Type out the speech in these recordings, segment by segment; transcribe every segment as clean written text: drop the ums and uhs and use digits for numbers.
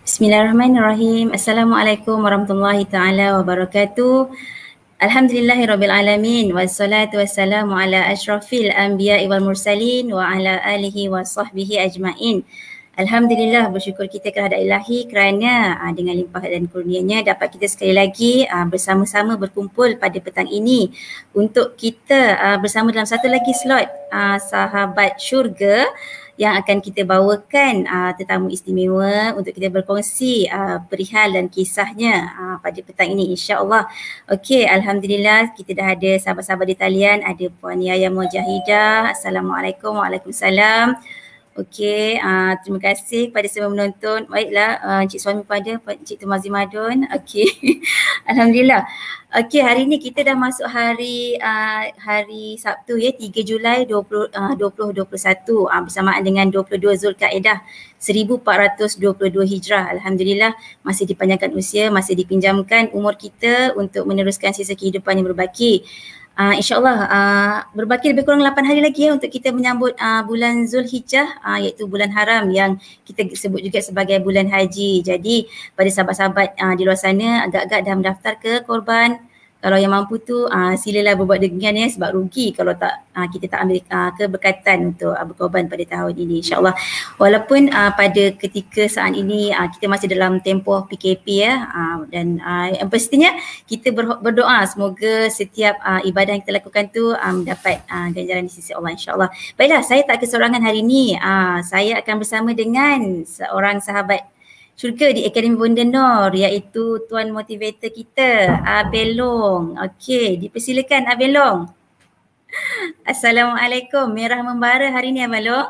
Bismillahirrahmanirrahim. Assalamualaikum warahmatullahi taala wabarakatuh. Alhamdulillahirabbil alamin wassalatu wassalamu ala asyrafil anbiya'i wal mursalin wa ala alihi wa sahbihi ajmain. Alhamdulillah, bersyukur kita kehadrat Ilahi kerana dengan limpah dan kurnianya dapat kita sekali lagi bersama-sama berkumpul pada petang ini untuk kita bersama dalam satu lagi slot Sahabat Syurga yang akan kita bawakan tetamu istimewa untuk kita berkongsi perihal dan kisahnya pada petang ini, insya-Allah. Okey, alhamdulillah kita dah ada sahabat-sahabat di talian, ada Puan Yaya Mujahidah. Assalamualaikum. Waalaikumsalam. Okey, terima kasih kepada semua menonton. Baiklah, Encik Suami pada Encik Tumazi Madun. Okey. Alhamdulillah. Okey, hari ini kita dah masuk hari Sabtu ya, 3 Julai 2021 bersamaan dengan 22 Zulkaidah 1422 Hijrah. Alhamdulillah masih dipanjangkan usia, masih dipinjamkan umur kita untuk meneruskan sisa kehidupan yang berbaki. InsyaAllah berbaki lebih kurang 8 hari lagi ya untuk kita menyambut bulan Zulhijjah, iaitu bulan haram yang kita sebut juga sebagai bulan haji. Jadi pada sahabat-sahabat di luar sana agak-agak dah mendaftar ke korban. Kalau yang mampu tu silalah berbuat dengan ya, sebab rugi kalau tak kita tak ambil keberkatan untuk berkorban pada tahun ini, insyaAllah. Walaupun pada ketika saat ini kita masih dalam tempoh PKP ya, dan yang pastinya kita berdoa semoga setiap ibadah yang kita lakukan tu dapat ganjaran di sisi Allah, insyaAllah. Baiklah, saya tak kesorangan hari ini. Saya akan bersama dengan seorang sahabat syurga di Akademi Bonda Nor, iaitu tuan motivator kita, Abel Long. Okey, dipersilakan Abel Long. Assalamualaikum. Merah membara hari ni Abel Long.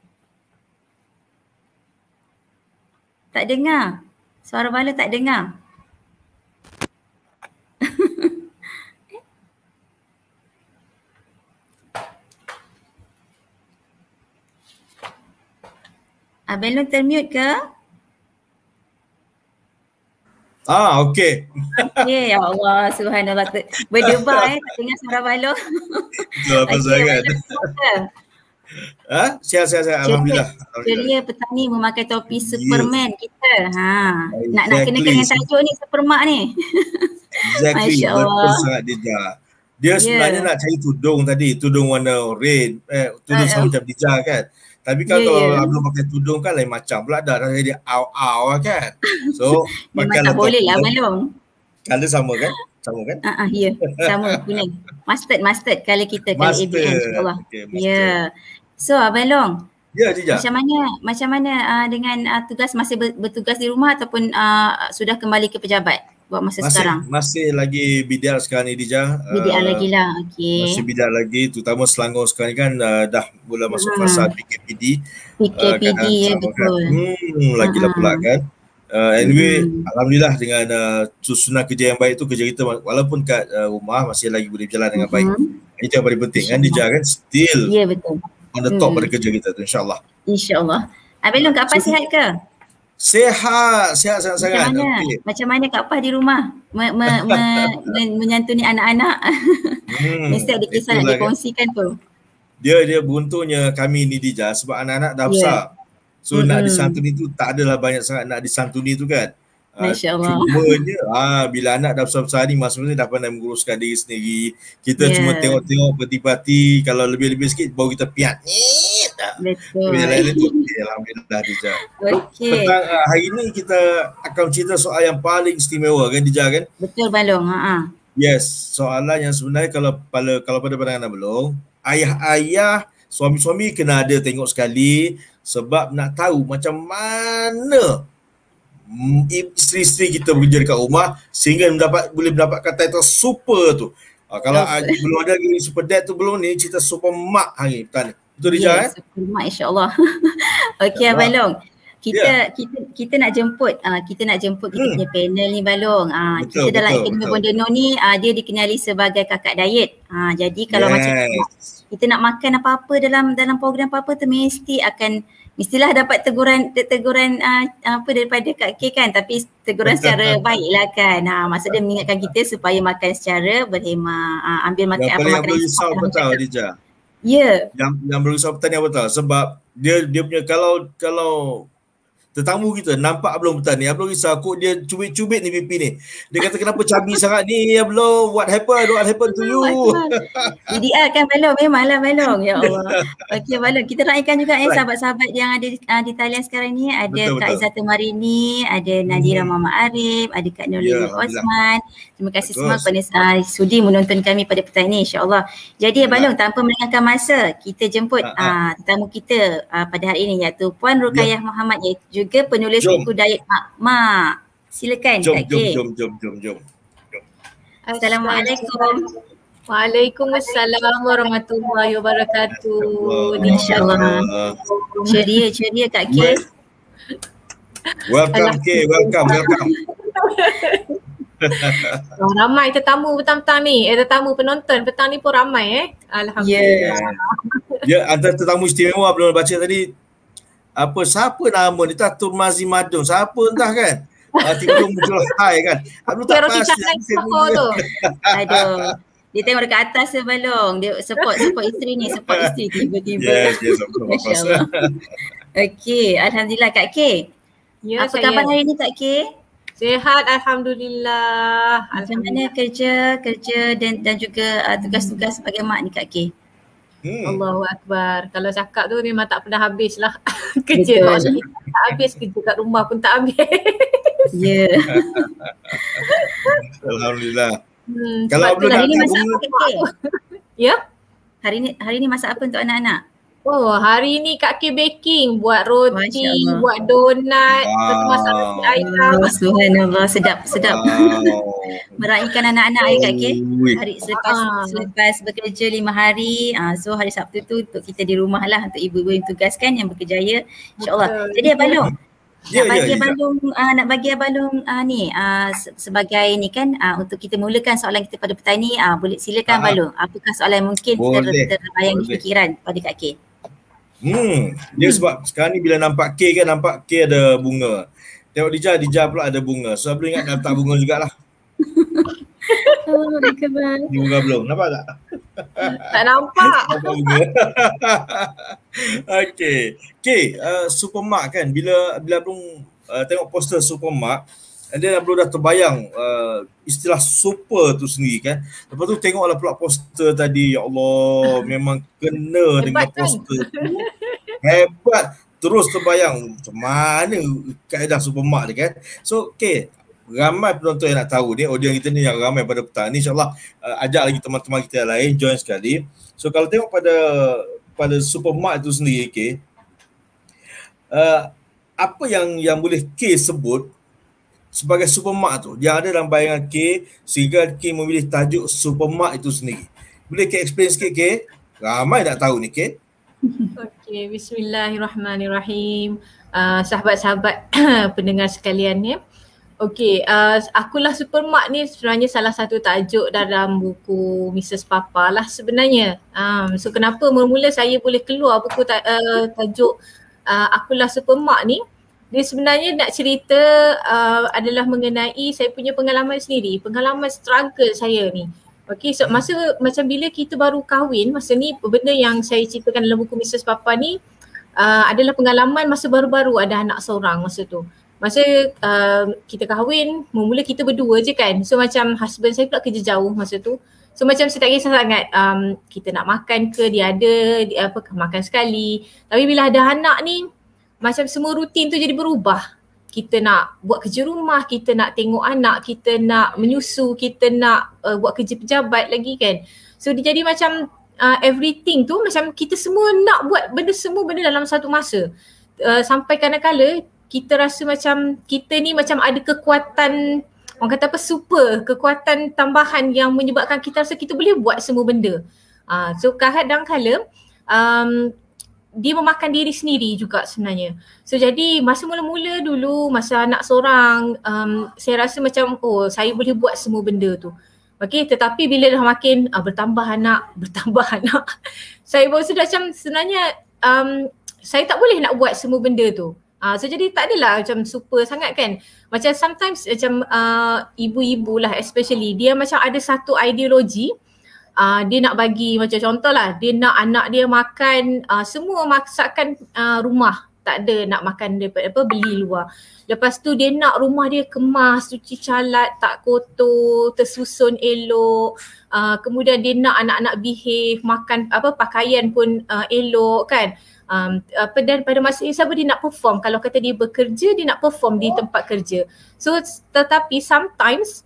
Tak dengar. Suara bala tak dengar. Abel Long termute ke? Okey. Okey, ya Allah, subhanallah. Berdebar tak dengar suara balon. Betul, apa sangat. Sihat-sihat, alhamdulillah. Ceria petani memakai topi Superman kita. Nak kenakan dengan tajuk ni Supermark ni. Exactly, betul sangat Dija. Dia sebenarnya nak cari tudung tadi, tudung warna red, tudung sama macam Dija kan. Tapi kan kalau belum pakai tudung kan lain macam pula dah jadi aw kan. So pakai tak boleh lah balong. Color sama kan? Sama kan? Ya, sama kuning. Mustard kalau kita kalau ABN insya-Allah. Ya. So Abang Long. Ya, Dija. Macam mana dengan tugas masih bertugas di rumah ataupun sudah kembali ke pejabat buat masa sekarang? Masih lagi bidal sekarang ni Dija. Bidal lagi lah. Okey. Masih bidal lagi, terutama Selangor sekarang ni kan dah mula masuk fasa PKPD. PKPD ya, betul. Lagilah pula kan. Anyway, alhamdulillah dengan susunan kerja yang baik tu, kerja kita walaupun kat rumah masih lagi boleh berjalan dengan baik. Itu yang paling penting kan Dija kan, still betul. On the top pada kerja kita tu, insyaAllah. InsyaAllah. Abang Long, Kak Pah sihat ke? Sihat sangat-sangat. Macam mana Kak Pah di rumah menyantuni anak-anak? Mesti ada kisah nak dikongsikan tu. Dia beruntungnya kami ni Dija sebab anak-anak dah besar. So nak disantuni tu tak adalah banyak sangat nak disantuni tu kan. Masya-Allah. Cumanya bila anak dah besar-besar ni maksudnya dah pandai menguruskan diri sendiri. Kita cuma tengok-tengok peti-peti, kalau lebih-lebih sikit baru kita piat. Betul. Lain-lain tu alhamdulillah Dija. Okey. Petang hari ni kita akan cerita soal yang paling istimewa kan Dija kan? Betul Balong. Yes, soalan yang sebenarnya kalau pada pandangan Balong, ayah-ayah, suami-suami kena ada tengok sekali sebab nak tahu macam mana isteri-isteri kita bekerja dekat rumah sehingga boleh mendapatkan title super tu. Kalau belum ada lagi super dad tu belum ni, cerita super mak hari petang ni. Betul Dija super mak insya-Allah. Okey Abang Long. Kita nak jemput kita punya panel ni Balong. Kita dalam Akademi Bonda Nor ni dia dikenali sebagai kakak diet. Jadi kalau macam kita nak makan apa-apa dalam program apa-apa tu mestilah dapat teguran apa daripada Kak K kan, tapi teguran secara baiklah kan. Maksud dia mengingatkan kita supaya makan secara berhemah, ambil makan apa makanan yang risau betul Dija. Ya. Yang berisau petani betul sebab dia punya kalau tetamu kita nampak Ablong petang ni. Ablong risau kok dia cubit-cubit ni pipi ni. Dia kata kenapa cabi sangat ni Ablong? What happened to you? DDR kan Balong, memanglah Balong. Ya Allah. Okey Balong, kita raikan juga sahabat-sahabat yang ada di talian sekarang ni. Ada Kak Izzata Marini, ada Nadira Muhammad Arif, ada Kak Nurul Osman. Terima kasih semua kepada sudi menonton kami pada petang ni, insya-Allah. Jadi Balong, tanpa melengahkan masa, kita jemput tetamu kita pada hari ini, iaitu Puan Rukayah Muhammad, iaitu juga penulis buku Diet Mak. Silakan Kak K. Jom. Assalamualaikum. Waalaikumsalam warahmatullahi wabarakatuh. InsyaAllah. Ceria Kak K. Welcome K, welcome. Ramai tetamu petang-petang ni. Tetamu penonton petang ni pun ramai Alhamdulillah. Ya, antara tetamu istimewa belum baca tadi. Siapa nama ni? Datuk Mazi Madun. Siapa entah kan? Tiba-tiba muncul hai kan. Aku tak pasti. Aduh. Dia tengok dekat atas je Balong. Dia support isteri ni. Support isteri tiba-tiba. Yes, of course. InsyaAllah. Okey. Alhamdulillah Kak K. Ya, apa khabar hari ni Kak K? Sihat Alhamdulillah. Macam mana kerja dan juga tugas-tugas sebagai mak ni Kak K? Allahu Akbar. Kalau cakap tu memang tak pernah habis lah. Kerja tak habis, kerja kat rumah pun tak habis. Ya. Alhamdulillah. Kalau hari ni masak apa Kak K? Ya? Hari ni masak apa untuk anak-anak? Oh, hari ni Kak K baking, buat roti, buat donat, masak nasi ayam. Subhanallah, sedap. Meraihkan anak-anak Kak K. Hari selepas bekerja 5 hari, so hari Sabtu tu untuk kita di rumah lah, untuk ibu-ibu yang tugaskan yang berkejaya, insya-Allah. Jadi Balong, nak bagi Balong ni sebagai ni kan, untuk kita mulakan soalan kita pada petang ni, boleh silakan Balong. Apakah soalan yang mungkin terbayang di fikiran pada Kak K? Dia sebab sekarang ni bila nampak K kan, nampak K ada bunga. Tengok Dija pula ada bunga. So belum ingat nak letak bunga jugalah. Ni bunga belum, nampak tak? Tak nampak. Okay. Supermark kan, bila belum tengok poster Supermark, dia belum dah terbayang istilah super tu sendiri kan. Lepas tu tengoklah pula poster tadi, ya Allah, memang kena dengan poster tu. Hebat. Terus terbayang macam mana kaedah Supermark ni kan. So ramai penonton yang nak tahu ni, audiens kita ni yang ramai pada petang ni, insyaAllah ajak lagi teman-teman kita yang lain join sekali. So kalau tengok pada Supermark itu sendiri apa yang boleh K sebut sebagai Supermark tu yang ada dalam bayangan K sehingga K memilih tajuk Supermark itu sendiri? Boleh K explain sikit K? Ramai nak tahu ni K. Okey, bismillahirrahmanirrahim. Sahabat-sahabat pendengar sekalian ya. Okey, Akulah Supermark ni sebenarnya salah satu tajuk dalam buku Mrs. Papa lah sebenarnya. So kenapa mula-mula saya boleh keluar buku tajuk Akulah Supermark ni? Dia sebenarnya nak cerita adalah mengenai saya punya pengalaman sendiri, pengalaman struggle saya ni. Okey, so masa macam bila kita baru kahwin, masa ni benda yang saya ceritakan dalam buku Mrs. Papa ni adalah pengalaman masa baru-baru ada anak seorang masa tu. Masa kita kahwin, mula kita berdua je kan. So macam husband saya pula kerja jauh masa tu. So macam saya tak kisah sangat kita nak makan ke, dia ada makan sekali. Tapi bila ada anak ni, macam semua rutin tu jadi berubah. Kita nak buat kerja rumah, kita nak tengok anak, kita nak menyusu, kita nak buat kerja pejabat lagi kan. So dia jadi macam everything tu macam kita semua nak buat semua benda dalam satu masa. Sampai kadang-kala kita rasa macam kita ni macam ada kekuatan, orang kata super, kekuatan tambahan yang menyebabkan kita rasa kita boleh buat semua benda. So kadang-kala dia memakan diri sendiri juga sebenarnya. So jadi masa mula-mula dulu, masa anak seorang, saya rasa macam saya boleh buat semua benda tu. Okay, tetapi bila dah makin bertambah anak, saya baru sedar macam sebenarnya saya tak boleh nak buat semua benda tu. So jadi tak adalah macam super sangat kan. Macam sometimes macam ibu-ibu lah especially, dia macam ada satu ideologi. Dia nak bagi macam contohlah, dia nak anak dia makan semua masakan rumah. tak ada nak makan daripada beli luar. Lepas tu dia nak rumah dia kemas, cuci calat, tak kotor, tersusun elok. Kemudian dia nak anak-anak behave, makan pakaian pun elok kan. Dan pada masa yang sama dia nak perform. Kalau kata dia bekerja, dia nak perform di tempat kerja. So tetapi sometimes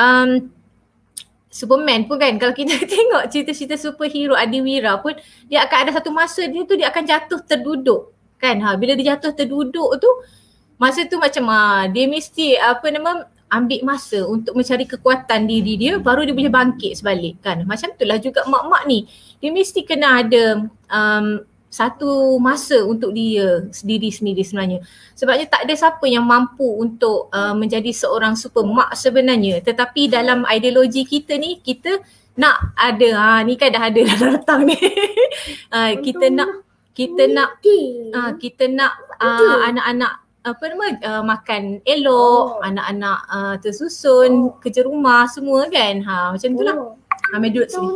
Superman pun kan, kalau kita tengok cerita-cerita superhero Adiwira pun, dia akan ada satu masa dia akan jatuh terduduk kan. Bila dia jatuh terduduk tu, masa tu macam dia mesti ambil masa untuk mencari kekuatan diri dia, baru dia boleh bangkit sebalik kan. Macam itulah juga mak-mak ni, dia mesti kena ada satu masa untuk dia sendiri sebenarnya. Sebabnya tak ada siapa yang mampu untuk menjadi seorang super mak sebenarnya. Tetapi dalam ideologi kita ni, kita nak ada, ni kan dah ada dah datang ni. Kita nak anak-anak makan elok, anak-anak tersusun, kerja rumah semua kan. Macam itulah. Ambil duduk sini.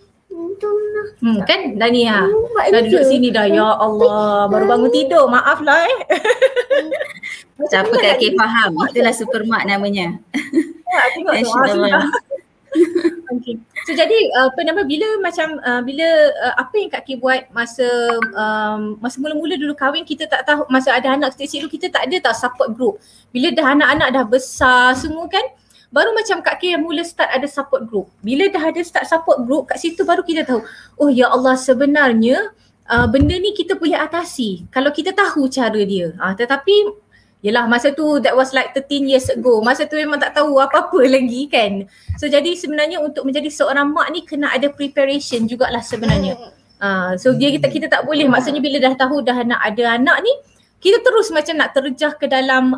Kan dah ni dah duduk sini dah. Ya Allah, baru bangun tidur, maaf lah Siapa kakek faham, itulah super mak namanya. Tengok okay. So jadi bila apa yang Kak Ki buat masa mula-mula dulu kahwin, kita tak tahu, masa ada anak kecil dulu kita tak ada support group. Bila dah anak-anak dah besar semua kan, baru macam Kak Ki yang mula start ada support group. Bila dah ada start support group, kat situ baru kita tahu, oh ya Allah, sebenarnya benda ni kita boleh atasi kalau kita tahu cara dia. Tetapi yelah, masa tu that was like 13 years ago. Masa tu memang tak tahu apa-apa lagi kan. So jadi sebenarnya untuk menjadi seorang mak ni kena ada preparation jugalah sebenarnya. So kita tak boleh, maksudnya bila dah tahu dah nak ada anak ni, kita terus macam nak terjah ke dalam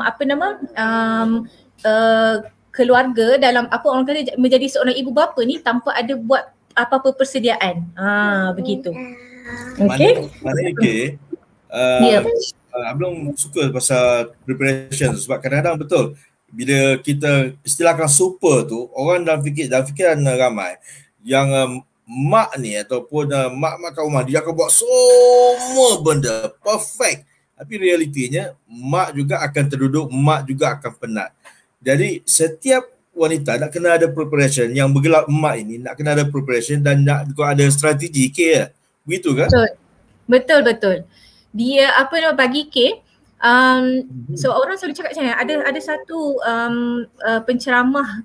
keluarga, dalam orang kata menjadi seorang ibu bapa ni tanpa ada buat apa-apa persediaan. Begitu. Okay. Ya. Abang suka pasal preparation sebab kadang-kadang betul bila kita istilahkan super tu, orang dalam fikiran ramai yang mak ni ataupun mak-mak kat rumah dia akan buat semua benda perfect, tapi realitinya mak juga akan terduduk, mak juga akan penat. Jadi setiap wanita nak kena ada preparation, yang bergelar emak ini nak kena ada preparation dan nak juga ada strategi care. Begitu kan? Betul. Dia bagi K, so orang selalu cakap macam ni, ada satu penceramah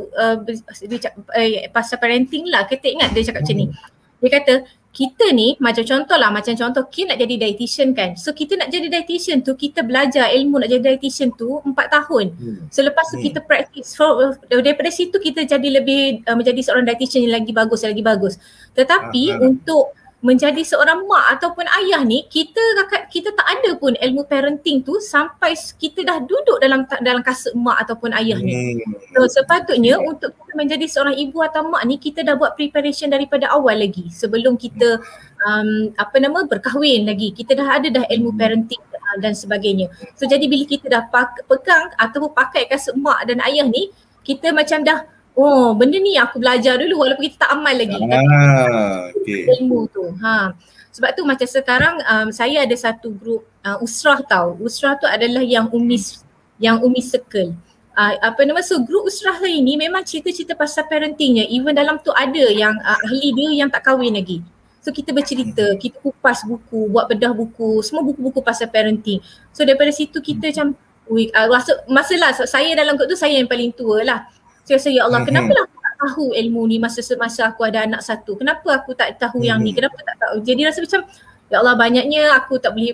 pasal parenting lah, kita ingat dia cakap macam ni. Dia kata kita ni macam contoh K nak jadi dietitian kan. So kita nak jadi dietitian tu, kita belajar ilmu nak jadi dietitian tu 4 tahun. So lepas tu kita practice, daripada situ kita jadi lebih menjadi seorang dietitian yang lagi bagus. Tetapi untuk menjadi seorang mak ataupun ayah ni, kita tak ada pun ilmu parenting tu sampai kita dah duduk dalam kasut mak ataupun ayah ni. So sepatutnya untuk kita menjadi seorang ibu atau mak ni, kita dah buat preparation daripada awal lagi, sebelum kita berkahwin lagi. Kita dah ada ilmu parenting dan sebagainya. So jadi bila kita dah pegang ataupun pakai kasut mak dan ayah ni, kita macam dah, oh benda ni aku belajar dulu walaupun kita tak amal lagi. Okay. Ilmu tu. Sebab tu macam sekarang saya ada satu grup Usrah tau. Usrah tu adalah yang Umi Circle. So grup Usrah ni memang cerita-cerita pasal parentingnya. Even dalam tu ada yang ahli dia yang tak kahwin lagi. So kita bercerita, kita kupas buku, buat bedah buku, semua buku-buku pasal parenting. So daripada situ kita macam masalah saya dalam grup tu, saya yang paling tua lah. Saya rasa, ya Allah, kenapa lah aku tak tahu ilmu ni masa aku ada anak satu? Kenapa aku tak tahu yang ni? Kenapa tak tahu? Jadi rasa macam, ya Allah, banyaknya aku tak boleh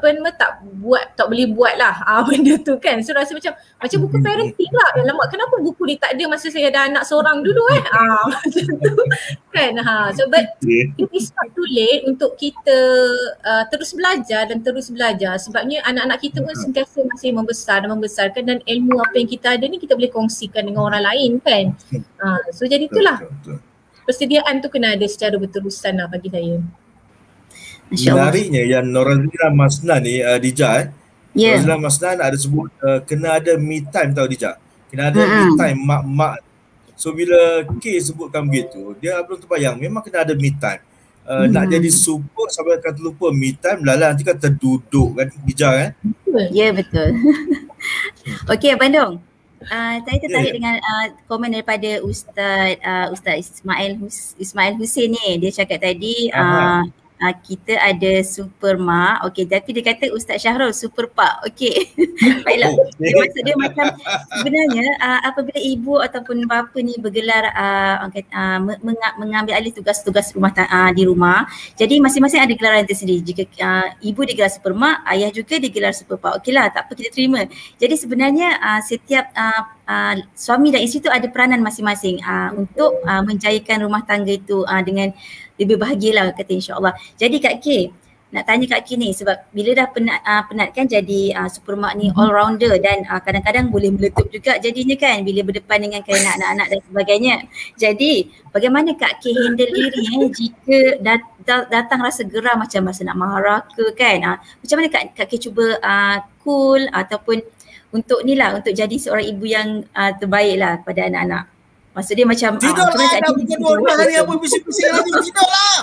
buat lah benda tu kan. So rasa macam buku parenting lah. Alamak, kenapa buku ni tak ada masa saya ada anak seorang dulu macam tu kan. So but it is not too late untuk kita terus belajar. Sebabnya anak-anak kita pun sentiasa masih membesarkan, dan ilmu apa yang kita ada ni kita boleh kongsikan dengan orang lain kan. So jadi itulah, persediaan tu kena ada secara berterusan lah bagi saya. Menariknya yang Norazila Masnan ni Dija Norazila Masnan ada sebut kena ada me time tau Dija. Kena ada me time mak-mak. So bila K sebutkan begitu, dia belum terbayang memang kena ada me time. nak jadi super sampai akan terlupa me time, lala nanti kan terduduk kan bijak kan. Ya, betul. Okey, Bandung. Saya tertarik dengan komen daripada Ustaz Ismail Hussein ni. Dia cakap tadi kita ada super mak. Okey, tapi dia kata Ustaz Syahrul super pak. Okey. Baiklah. Maksud dia macam sebenarnya apabila ibu ataupun bapa ni bergelar mengambil alih tugas-tugas di rumah. Jadi masing-masing ada gelaran tersendiri. Jika ibu digelar super mak, ayah juga digelar super pak. Okeylah, tak apa, kita terima. Jadi sebenarnya setiap suami dan isteri tu ada peranan masing-masing untuk menjayakan rumah tangga itu dengan lebih bahagialah, kata insya-Allah. Jadi Kak K, nak tanya Kak K ni sebab bila dah penat kan jadi super mak ni all rounder dan kadang-kadang boleh meletup juga jadinya kan bila berdepan dengan anak-anak dan sebagainya. Jadi bagaimana Kak K handle diri jika datang rasa geram macam rasa nak marah ke kan? Macam mana Kak K cuba cool ataupun untuk ni lah, untuk jadi seorang ibu yang terbaik lah kepada anak-anak. Maksud dia macam tidaklah, dah pukul 12 hari apa bising-bising lagi, tidaklah.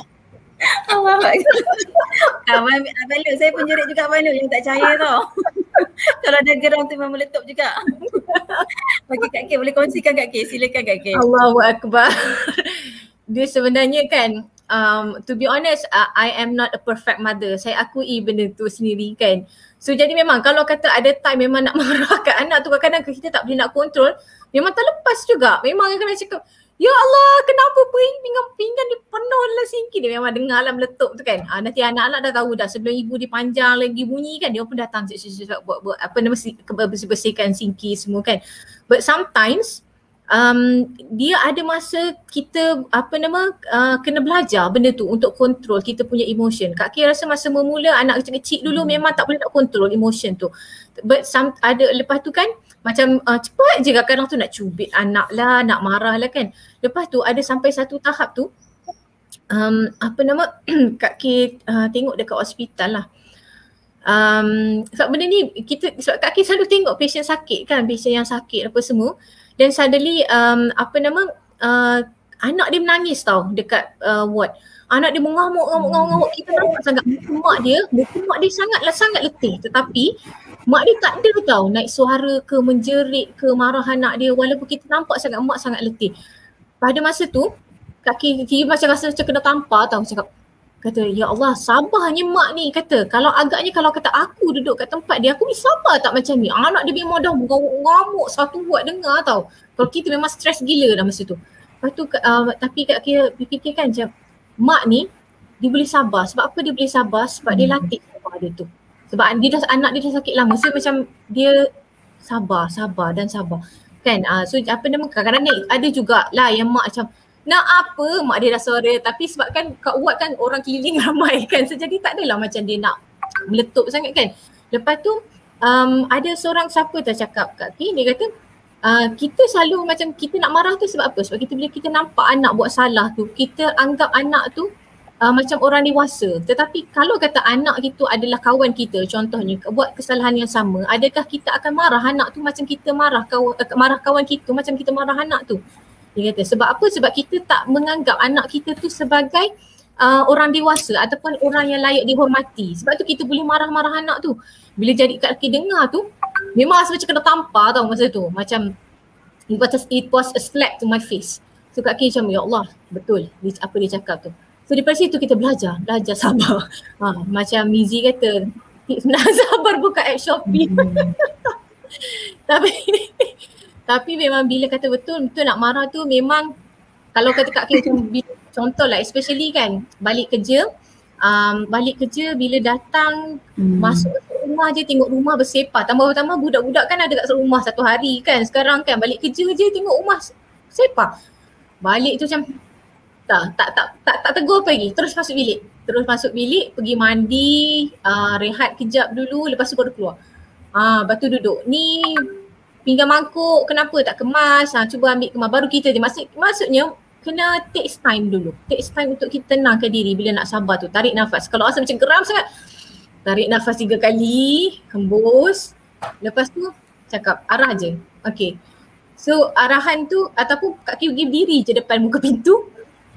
Abang Lu, saya pun jerit juga Abang Lu yang tak percaya tau. Kalau ada geram tu memang meletup juga. Okey Kak K, boleh kongsikan Kak K, silakan Kak K. Allahu Akbar. Dia sebenarnya kan, to be honest, I am not a perfect mother. Saya akui benda tu sendiri kan. So jadi memang kalau kata ada time memang nak marah kat anak tu, kadang-kadang kita tak boleh nak kontrol, memang terlepas juga. Memang kadang-kadang cakap, ya Allah kenapa pinggan dia penuh lah singki. Dia memang dengar lah meletup tu kan. Nanti anak-anak dah tahu dah sebelum ibu dipanjang lagi bunyi kan, dia pun datang buat apa nama bersihkan singki semua kan. But sometimes dia ada masa kita kena belajar benda tu untuk kontrol kita punya emotion. Kak K rasa masa memula anak kecil-kecil dulu memang tak boleh nak kontrol emotion tu. But ada lepas tu kan macam cepat je kadang tu nak cubit anak lah, nak marah lah kan. Lepas tu ada sampai satu tahap tu Kak K tengok dekat hospital lah. Sebab benda ni sebab Kak K selalu tengok patient sakit kan, patient yang sakit apa semua. Dan suddenly anak dia menangis tau dekat ward. Anak dia mengamuk. Kita nampak sangat muka mak dia sangat letih. Tetapi mak dia tak ada tau naik suara ke, menjerit ke, marah anak dia, walaupun kita nampak mak sangat letih. Pada masa tu Kak K macam rasa macam kena tampar tau, kata ya Allah sabarnya mak ni, kata kalau kata aku duduk kat tempat dia, aku ni sabar tak macam ni. Anak dia memang dah mengamuk satu buat dengar tau. Kalau kita memang stres gila dah masa tu. Lepas tu tapi Kak K fikirkan macam mak ni dia boleh sabar. Sebab apa dia boleh sabar? Sebab dia latih sabar dia tu. Sebab anak dia dah sakit lama. So macam dia sabar kan. So kadang-kadang ada jugalah yang mak macam nak apa mak dia dah sore, tapi sebab kan kat ward kan orang keliling ramai kan, so jadi tak adalah macam dia nak meletup sangat kan. Lepas tu ada seorang siapa tak cakap Kak K, dia kata kita selalu macam kita nak marah tu sebab apa? Sebab bila kita nampak anak buat salah tu, kita anggap anak tu macam orang dewasa. Tetapi kalau kata anak itu adalah kawan kita, contohnya buat kesalahan yang sama, adakah kita akan marah anak tu macam kita marah kawan kita macam kita marah anak tu? Dia kata sebab apa? Sebab kita tak menganggap anak kita tu sebagai orang dewasa ataupun orang yang layak dihormati. Sebab tu kita boleh marah-marah anak tu. Bila jadi Kak K dengar tu, memang rasa macam kena tampar tau masa tu. Macam it was a slap to my face. So Kak K macam ya Allah, betul apa dia cakap tu. So daripada situ kita belajar sabar. Macam Mizi kata, tips nak sabar buka app Shopee. Tapi memang bila kata betul nak marah tu memang kalau kata Kak K contoh lah, especially kan balik kerja bila datang masuk rumah je tengok rumah bersepah. Tambah-tambah budak-budak kan ada kat rumah satu hari kan. Sekarang kan balik kerja je tengok rumah sepah. Balik tu macam tak tegur apa lagi. Terus masuk bilik, pergi mandi, rehat kejap dulu, lepas tu baru keluar. Lepas tu duduk. Ni pinggan mangkuk kenapa tak kemas, cuba ambil kemas, baru kita je. Maksudnya kena takes time dulu. Takes time untuk kita tenangkan diri bila nak sabar tu. Tarik nafas. Kalau rasa macam geram sangat, tarik nafas 3 kali, hembus. Lepas tu cakap arah je. Okay. So arahan tu ataupun Kak K give diri je depan muka pintu.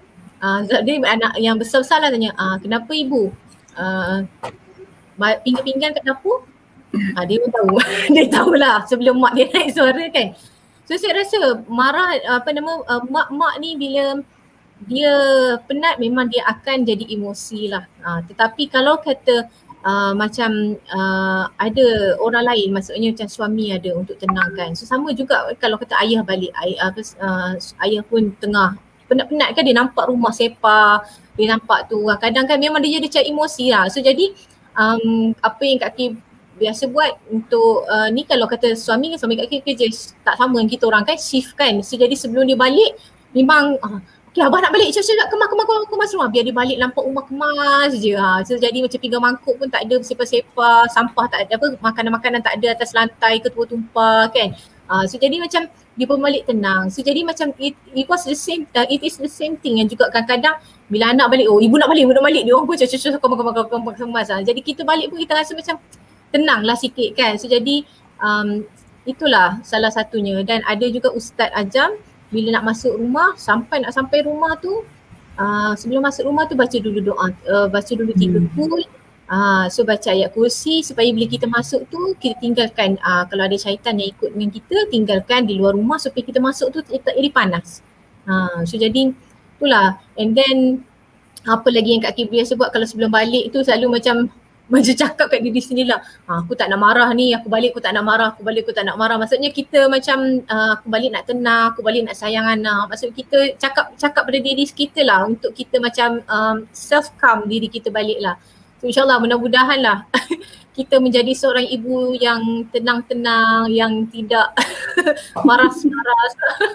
Jadi anak yang besar-besar lah tanya, kenapa ibu pinggan kat dapur? Dia pun tahu. Dia tahulah sebelum mak dia naik suara kan. So saya rasa marah mak-mak ni bila dia penat memang dia akan jadi emosi lah. Tetapi kalau kata macam ada orang lain, maksudnya macam suami ada untuk tenangkan. So sama juga kalau kata ayah balik, ayah pun tengah penat-penat kan, dia nampak rumah sepah, dia nampak tu kadang kan memang dia jadi emosi lah. So jadi apa yang Kak Kay biasa buat untuk ni, kalau kata suami Kak Kay kerja tak sama dengan kita orang kan, shift kan. So jadi sebelum dia balik memang okay, abah nak balik, cepat-cepat kemas rumah, biar dia balik nampak rumah kemas je. So jadi macam pinggan mangkuk pun tak ada sepah-sepah, sampah tak ada, makanan-makanan tak ada atas lantai ke tumpah kan. So jadi macam dia pun balik tenang. So jadi macam it is the same thing yang juga kadang-kadang bila anak balik, ibu nak balik, dia orang pun cepat-cepat kemas. Jadi kita balik pun kita rasa macam tenang lah sikit kan. So jadi itulah salah satunya. Dan ada juga Ustaz Ajam, bila nak masuk rumah, sampai rumah tu, sebelum masuk rumah tu baca dulu doa, baca dulu 3 kul. So baca ayat kursi supaya bila kita masuk tu kita tinggalkan, kalau ada syaitan yang ikut dengan kita, tinggalkan di luar rumah supaya kita masuk tu tak jadi panas. So jadi itulah. And then apa lagi yang Kak Kay biasa buat kalau sebelum balik tu, selalu macam cakap kat diri sendiri lah, aku tak nak marah ni, aku balik aku tak nak marah. Maksudnya kita macam aku balik nak tenang, aku balik nak sayang anak. Maksud kita cakap pada diri kita lah, untuk kita macam self calm diri kita balik lah. So insyaAllah mudah-mudahan lah kita menjadi seorang ibu yang tenang-tenang, yang tidak maras-maras.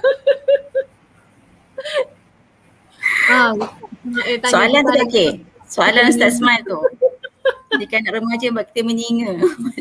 Soalan tu Kak Kay, soalan Ustaz Smile tu. Jika anak remaja buat kita menyinga.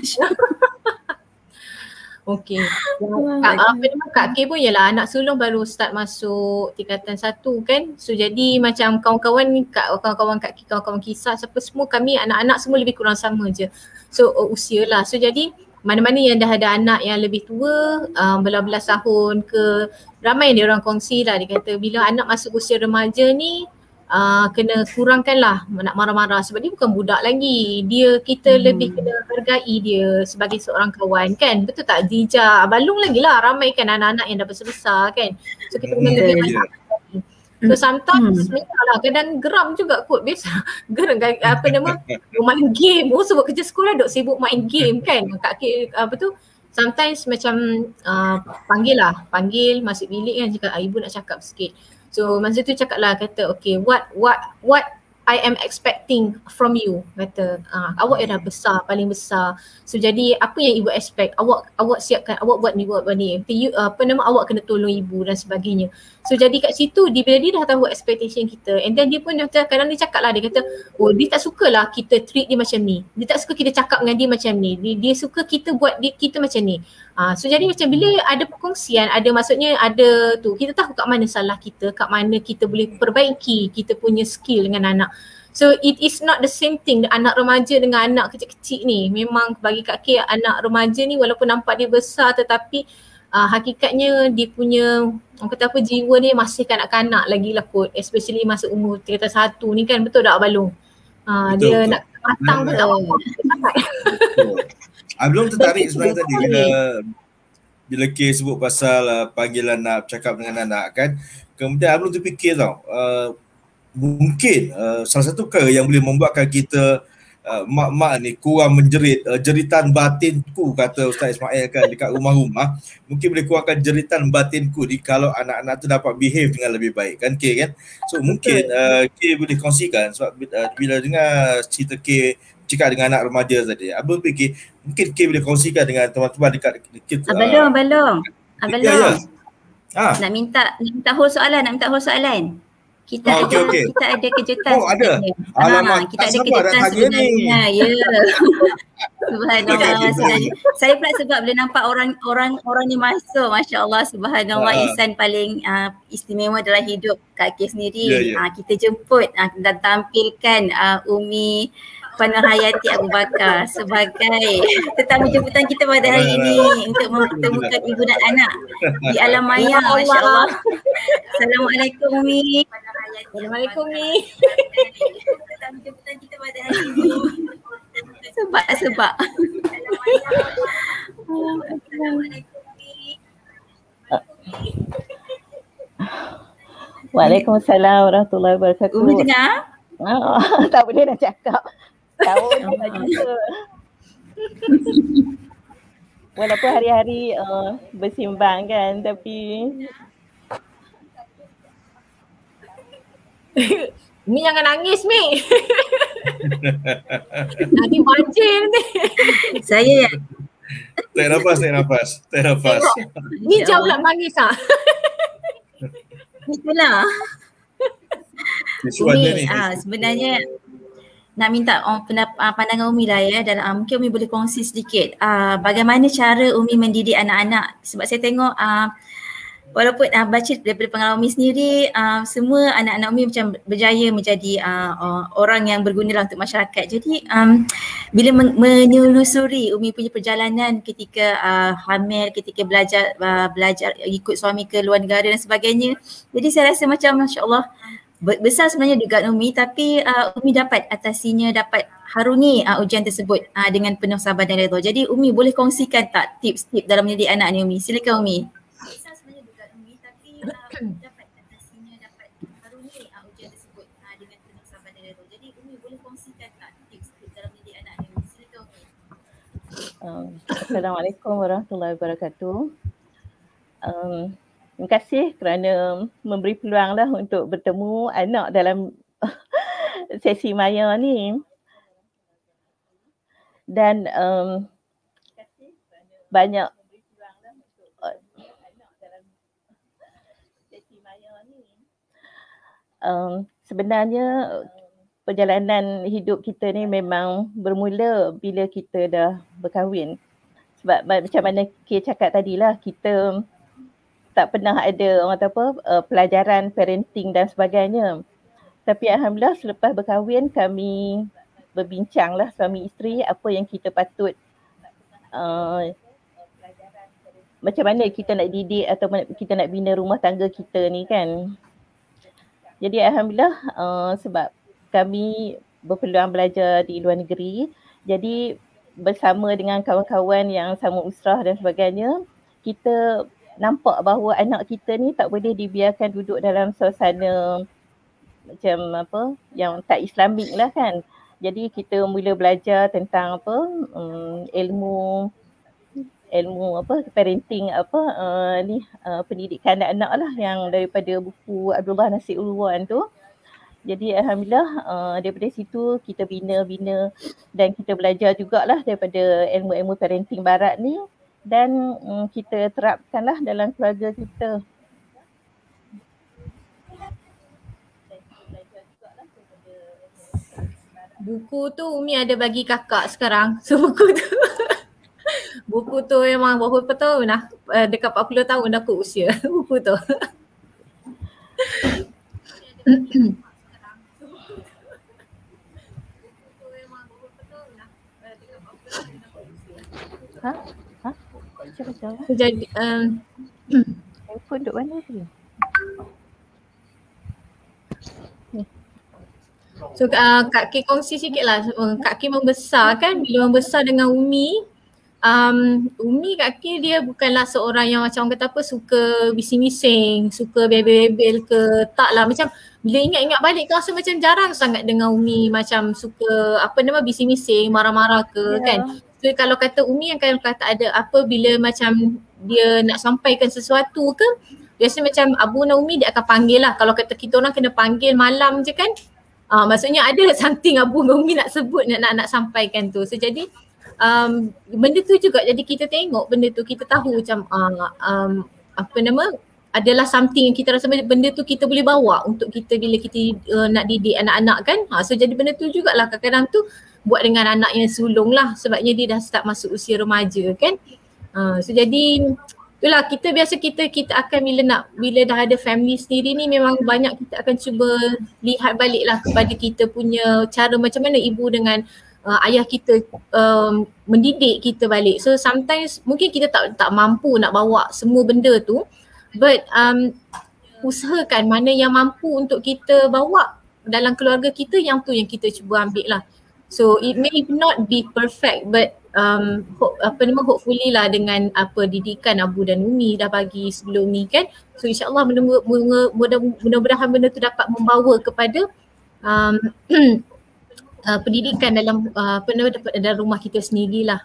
Okey. Kak Kay pun ialah anak sulung baru start masuk tingkatan 1 kan. So jadi macam kawan-kawan Kak Kay, kawan-kawan kisah siapa semua, kami anak-anak semua lebih kurang sama je. So usia lah. So jadi mana-mana yang dah ada anak yang lebih tua, belas-belas tahun ke, ramai yang dia orang kongsi lah. Dia kata bila anak masuk usia remaja ni, kena kurangkan lah nak marah-marah sebab dia bukan budak lagi. Kita lebih kena hargai dia sebagai seorang kawan kan. Betul tak Dija? Balung lagi lah, ramai kan anak-anak yang dah besar-besar kan. So kita kena lebih hargai. So sometimes memanglah kadang geram juga kot, biasa geram main game. Sebab kerja sekolah duk sibuk main game kan. Kak Kay sometimes macam panggil masuk bilik kan, cakap ibu nak cakap sikit. So masa tu cakap lah, kata okay, what I am expecting from you, kata awak yang dah besar, paling besar. So jadi apa yang ibu expect, awak siapkan, awak buat ni. Awak kena tolong ibu dan sebagainya. So jadi kat situ bila dia dah tahu expectation kita, and then dia pun kadang dia cakap lah, dia kata dia tak sukalah kita treat dia macam ni, dia tak suka kita cakap dengan dia macam ni, dia suka kita buat kita macam ni. So jadi macam bila ada perkongsian, maksudnya ada tu, kita tahu kat mana salah kita, kat mana kita boleh perbaiki kita punya skill dengan anak. So it is not the same thing anak remaja dengan anak kecil-kecil ni. Memang bagi Kak Kay, anak remaja ni walaupun nampak dia besar, tetapi hakikatnya dia punya orang kata apa, jiwa ni masih kanak-kanak lagi lah kot, especially masa umur tingkatan 1 ni kan. Betul tak Balung? Dia nak matang pun tak apa. Belum tertarik sebenarnya tadi bila Kay sebut pasal panggilan nak bercakap dengan anak kan. Kemudian belum terfikir tau, mungkin salah satu perkara yang boleh membuatkan kita mak-mak ni kurang menjerit, jeritan batinku, kata Ustaz Ismail kan dekat rumah-rumah, mungkin boleh kurangkan jeritan batinku kalau anak-anak tu dapat behave dengan lebih baik kan Kay kan. So mungkin Kay boleh kongsikan sebab bila dengar cerita Kay cakap dengan anak remaja tadi, Abang fikir mungkin Kay boleh kongsikan dengan teman-teman dekat Balong. Ya. Nak minta whole soalan. Kita ada kejutan. Ada. Alamak, kita ada kejutan sebenarnya. Ya. Subhanallah. Saya pula sebab bila nampak orang ni masuk, masya-Allah, subhanallah, insan paling istimewa dalam hidup Kak Kay sendiri. Kita jemput dan tampilkan Umi Panahayati Abu Bakar sebagai tetamu jemputan kita pada hari ini untuk mempertemukan ibu dan anak di alam maya, masya-Allah. Assalamualaikum Umi. Assalamualaikum Mi. Jemputan kita pada hari ini. Sebab. Assalamualaikum Mi. Waalaikumsalam warahmatullahi wabarakatuh. Umi dengar? Tak boleh nak cakap. Tahu nak juga. Walaupun hari-hari bersimbang kan, tapi Mi jangan nangis Mi. Nanti banjir ni. Saya yang Tarik nafas. Ni jam pula nangis ah. itulah. Umi, sebenarnya nak minta pandangan Umi lah ya, dalam mungkin Umi boleh kongsi sedikit bagaimana cara Umi mendidik anak-anak, sebab saya tengok walaupun baca daripada pengalaman Umi sendiri, semua anak-anak Umi macam berjaya menjadi orang yang berguna lah untuk masyarakat. Jadi bila menelusuri Umi punya perjalanan ketika hamil, ketika belajar ikut suami ke luar negara dan sebagainya, jadi saya rasa macam Masya Allah besar sebenarnya dugaan Umi, tapi Umi dapat atasinya, dapat harungi ujian tersebut dengan penuh sabar dan redha. Jadi Umi boleh kongsikan tak tips-tips dalam mendidik anak ni Umi? Silakan Umi. Besar sebenarnya dugaan Umi, tapi dapat atasinya, dapat harungi ujian tersebut dengan penuh sabar dan redha. Jadi Umi boleh kongsikan tak tips-tips dalam mendidik anak ni Umi? Silakan Umi. Assalamualaikum warahmatullahi wabarakatuh. Terima kasih kerana memberi peluang lah untuk bertemu anak dalam sesi maya ni. Dan banyak sebenarnya perjalanan hidup kita ni memang bermula bila kita dah berkahwin. Sebab macam mana Kay cakap tadilah, kita tak pernah ada orang kata pelajaran parenting dan sebagainya. Tapi alhamdulillah selepas berkahwin kami berbincanglah suami isteri apa yang kita patut macam mana kita nak didik atau kita nak bina rumah tangga kita ni kan. Jadi alhamdulillah sebab kami berpeluang belajar di luar negeri, jadi bersama dengan kawan-kawan yang sama usrah dan sebagainya, kita nampak bahawa anak kita ni tak boleh dibiarkan duduk dalam suasana macam yang tak Islamik lah kan. Jadi kita mula belajar tentang ilmu parenting pendidikan anak-anak lah, yang daripada buku Abdullah Nasir Ulwan tu. Jadi alhamdulillah daripada situ kita bina dan kita belajar jugalah daripada ilmu-ilmu parenting barat ni, dan kita terapkanlah dalam keluarga kita. Buku tu Umi ada bagi kakak sekarang. So buku tu memang berapa tahun dah, dekat 40 tahun dah kot usia buku tu. So, jadi handphone duk mana tu? So Kak Kay kongsi sikit lah. Kak Kay membesar kan, bila membesar dengan Umi, Umi Kak Kay dia bukanlah seorang yang macam orang kata suka bising-bising, suka bebel-bebel ke, tak lah. Macam bila ingat-ingat balik rasa macam jarang sangat dengan Umi macam suka bising-bising, marah-marah ke kan. So kalau kata Umi yang kata ada apa bila macam dia nak sampaikan sesuatu ke, biasa macam Abu dan Umi dia akan panggil lah. Kalau kata kita orang kena panggil malam je kan, maksudnya ada something Abu dan Umi nak sebut, nak sampaikan tu. So jadi benda tu juga, jadi kita tengok benda tu, kita tahu macam adalah something yang kita rasa benda tu kita boleh bawa untuk kita bila kita nak didik anak-anak kan. So jadi benda tu jugalah kadang-kadang tu buat dengan anak yang sulung lah, sebabnya dia dah start masuk usia remaja kan. So jadi itulah kita akan bila dah ada family sendiri ni, memang banyak kita akan cuba lihat balik lah kepada kita punya cara macam mana ibu dengan ayah kita mendidik kita balik. So sometimes mungkin kita tak mampu nak bawa semua benda tu, but usahakan mana yang mampu untuk kita bawa dalam keluarga kita, yang tu yang kita cuba ambil lah. So it may not be perfect, but hopefully lah dengan apa didikan Abu dan Umi dah bagi sebelum ni kan. So insyaAllah mudah-mudahan benda tu dapat membawa kepada pendidikan dalam dalam rumah kita sendirilah.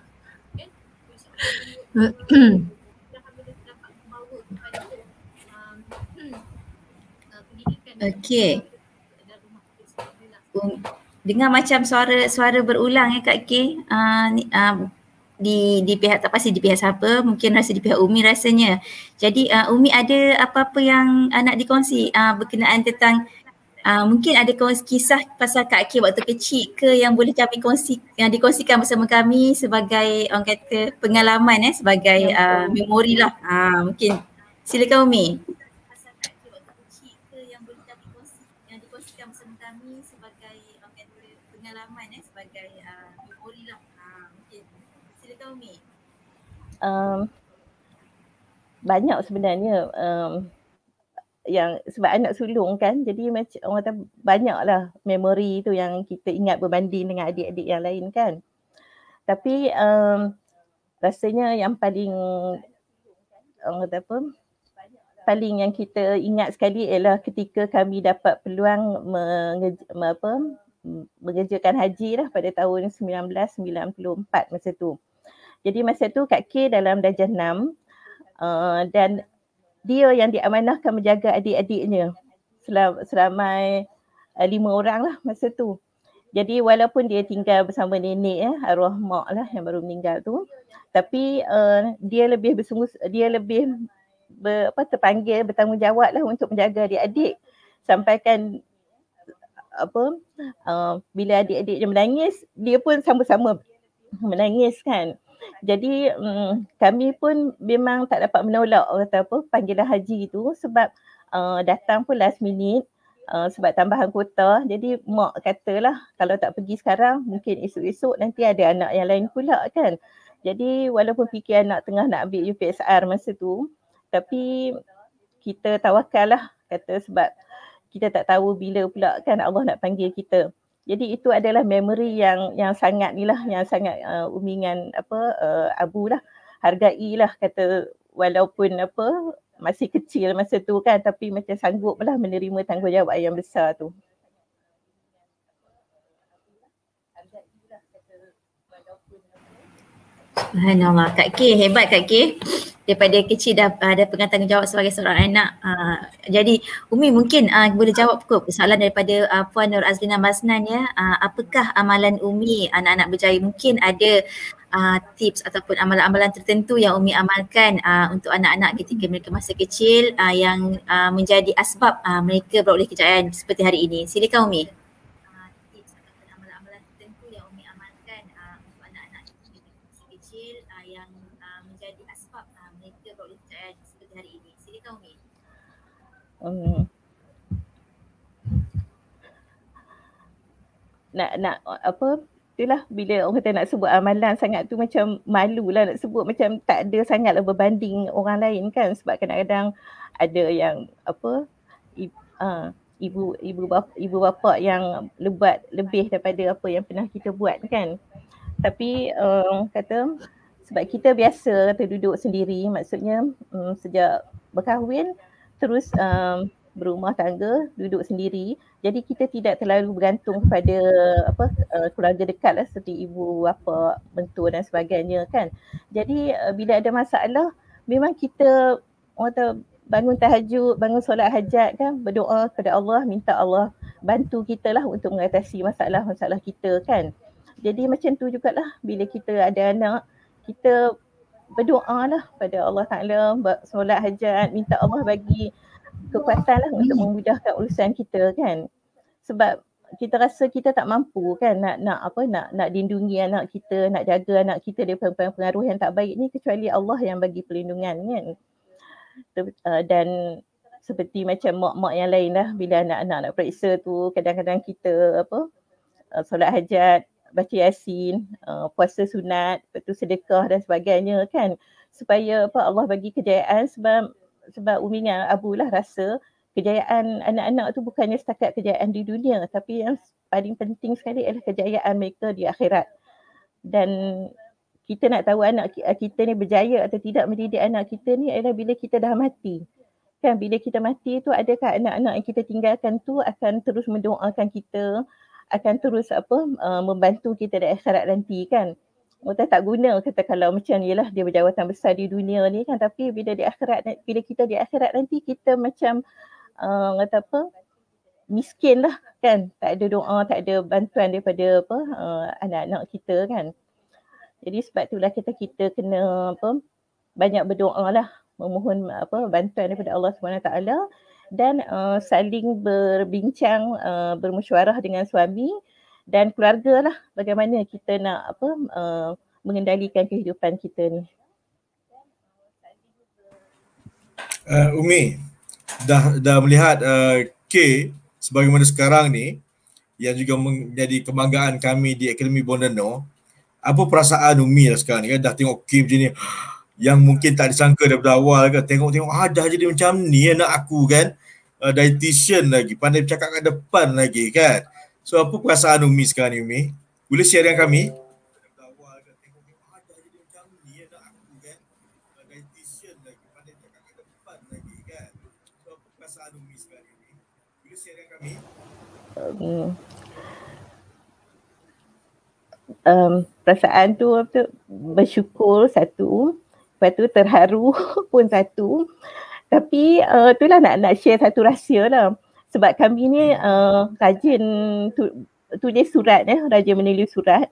Okey. Dengar macam suara berulang ya Kak K. Di pihak tak pasti di pihak siapa, mungkin rasa di pihak Umi rasanya. Jadi Umi ada apa-apa yang nak dikongsi berkenaan tentang mungkin ada kisah pasal Kak K waktu kecil ke yang boleh kami dikongsikan bersama kami sebagai orang kata pengalaman sebagai memori lah. Mungkin silakan Umi. Banyak sebenarnya yang sebab anak sulung kan, jadi macam orang kata banyaklah memori tu yang kita ingat berbanding dengan adik-adik yang lain kan. Tapi rasanya yang paling orang kata apa, paling yang kita ingat sekali ialah ketika kami dapat peluang mengerjakan haji lah pada tahun 1994 masa tu. Jadi masa tu Kak K dalam darjah 6 dan dia yang diamanahkan menjaga adik-adiknya seramai 5 orang lah masa tu. Jadi walaupun dia tinggal bersama nenek arwah mak lah yang baru meninggal tu, tapi dia lebih terpanggil bertanggungjawab lah untuk menjaga adik-adik, sampaikan bila adik-adiknya menangis, dia pun sama-sama menangis kan. Jadi kami pun memang tak dapat menolak panggilan haji itu sebab datang pun last minute sebab tambahan kuota. Jadi mak katalah kalau tak pergi sekarang mungkin esok-esok nanti ada anak yang lain pula kan. Jadi walaupun fikir anak tengah nak ambil UPSR masa tu, tapi kita tawakal lah kata sebab kita tak tahu bila pula kan Allah nak panggil kita. Jadi itu adalah memori yang sangat ni lah, yang sangat Umi dengan Abu lah hargai lah, kata walaupun masih kecil masa tu kan, tapi macam sanggup lah menerima tanggungjawab yang besar tu. Subhanallah, Kak K, hebat Kak K. Daripada kecil dah ada pegang tanggungjawab sebagai seorang anak. Jadi Umi mungkin boleh jawab kot soalan daripada Puan Nur Azlina Masnan ya. Apakah amalan Umi anak-anak berjaya? Mungkin ada tips ataupun amalan-amalan tertentu yang Umi amalkan untuk anak-anak ketika mereka masa kecil yang menjadi asbab mereka beroleh kejayaan seperti hari ini. Silakan Umi. Nak itulah bila orang kata nak sebut amalan sangat tu macam malu lah nak sebut, macam tak ada sangat lah berbanding orang lain kan, sebab kadang-kadang ada yang ibu bapa yang lebat lebih daripada apa yang pernah kita buat kan. Tapi kata sebab kita biasa duduk sendiri, maksudnya sejak berkahwin terus berumah tangga, duduk sendiri. Jadi kita tidak terlalu bergantung kepada keluarga dekat lah seperti ibu, bapa, mentua dan sebagainya kan. Jadi bila ada masalah memang kita bangun tahajud, bangun solat hajat kan, berdoa kepada Allah, minta Allah bantu kita lah untuk mengatasi masalah-masalah kita kan. Jadi macam tu jugalah bila kita ada anak, kita berdoa lah pada Allah Ta'ala, solat hajat, minta Allah bagi kekuatan lah untuk memudahkan urusan kita kan. Sebab kita rasa kita tak mampu kan nak lindungi anak kita, nak jaga anak kita daripada pengaruh yang tak baik ni, kecuali Allah yang bagi perlindungan kan. Dan seperti macam mak-mak yang lain lah, bila anak-anak nak periksa tu, kadang-kadang kita solat hajat, baca yasin, puasa sunat, lepas tu sedekah dan sebagainya kan, supaya Allah bagi kejayaan. Sebab Umi dengan Abu lah rasa kejayaan anak-anak tu bukannya setakat kejayaan di dunia, tapi yang paling penting sekali adalah kejayaan mereka di akhirat. Dan kita nak tahu anak kita ni berjaya atau tidak mendidik anak kita ni adalah bila kita dah mati. Kan bila kita mati tu, adakah anak-anak yang kita tinggalkan tu akan terus mendoakan kita, akan terus membantu kita di akhirat nanti kan. Kita tak guna kata kalau macam ni lah dia berjawatan besar di dunia ni kan, tapi bila di akhirat, bila kita di akhirat nanti kita macam miskin lah kan, tak ada doa, tak ada bantuan daripada anak-anak kita kan. Jadi sebab itulah kita kena banyak berdoa lah, memohon bantuan daripada Allah SWT dan saling berbincang, bermesyuarah dengan suami dan keluarga lah, bagaimana kita nak mengendalikan kehidupan kita ni. Umi, dah melihat K sebagaimana sekarang ni yang juga menjadi kebanggaan kami di Akademi Bondeno. Apa perasaan Umi lah sekarang ni kan, dah tengok K macam ni yang mungkin tak disangka daripada awal kan, tengok dah jadi macam ni anak aku kan, dietitian lagi, pandai bercakap kat depan lagi kan. So apa perasaan Umi sekarang ni Umi? Boleh share dengan kami? Perasaan tu bersyukur satu, lepas tu terharu pun satu. Tapi itulah nak share satu rahsia lah. Sebab kami ni rajin tulis surat, rajin menulis surat.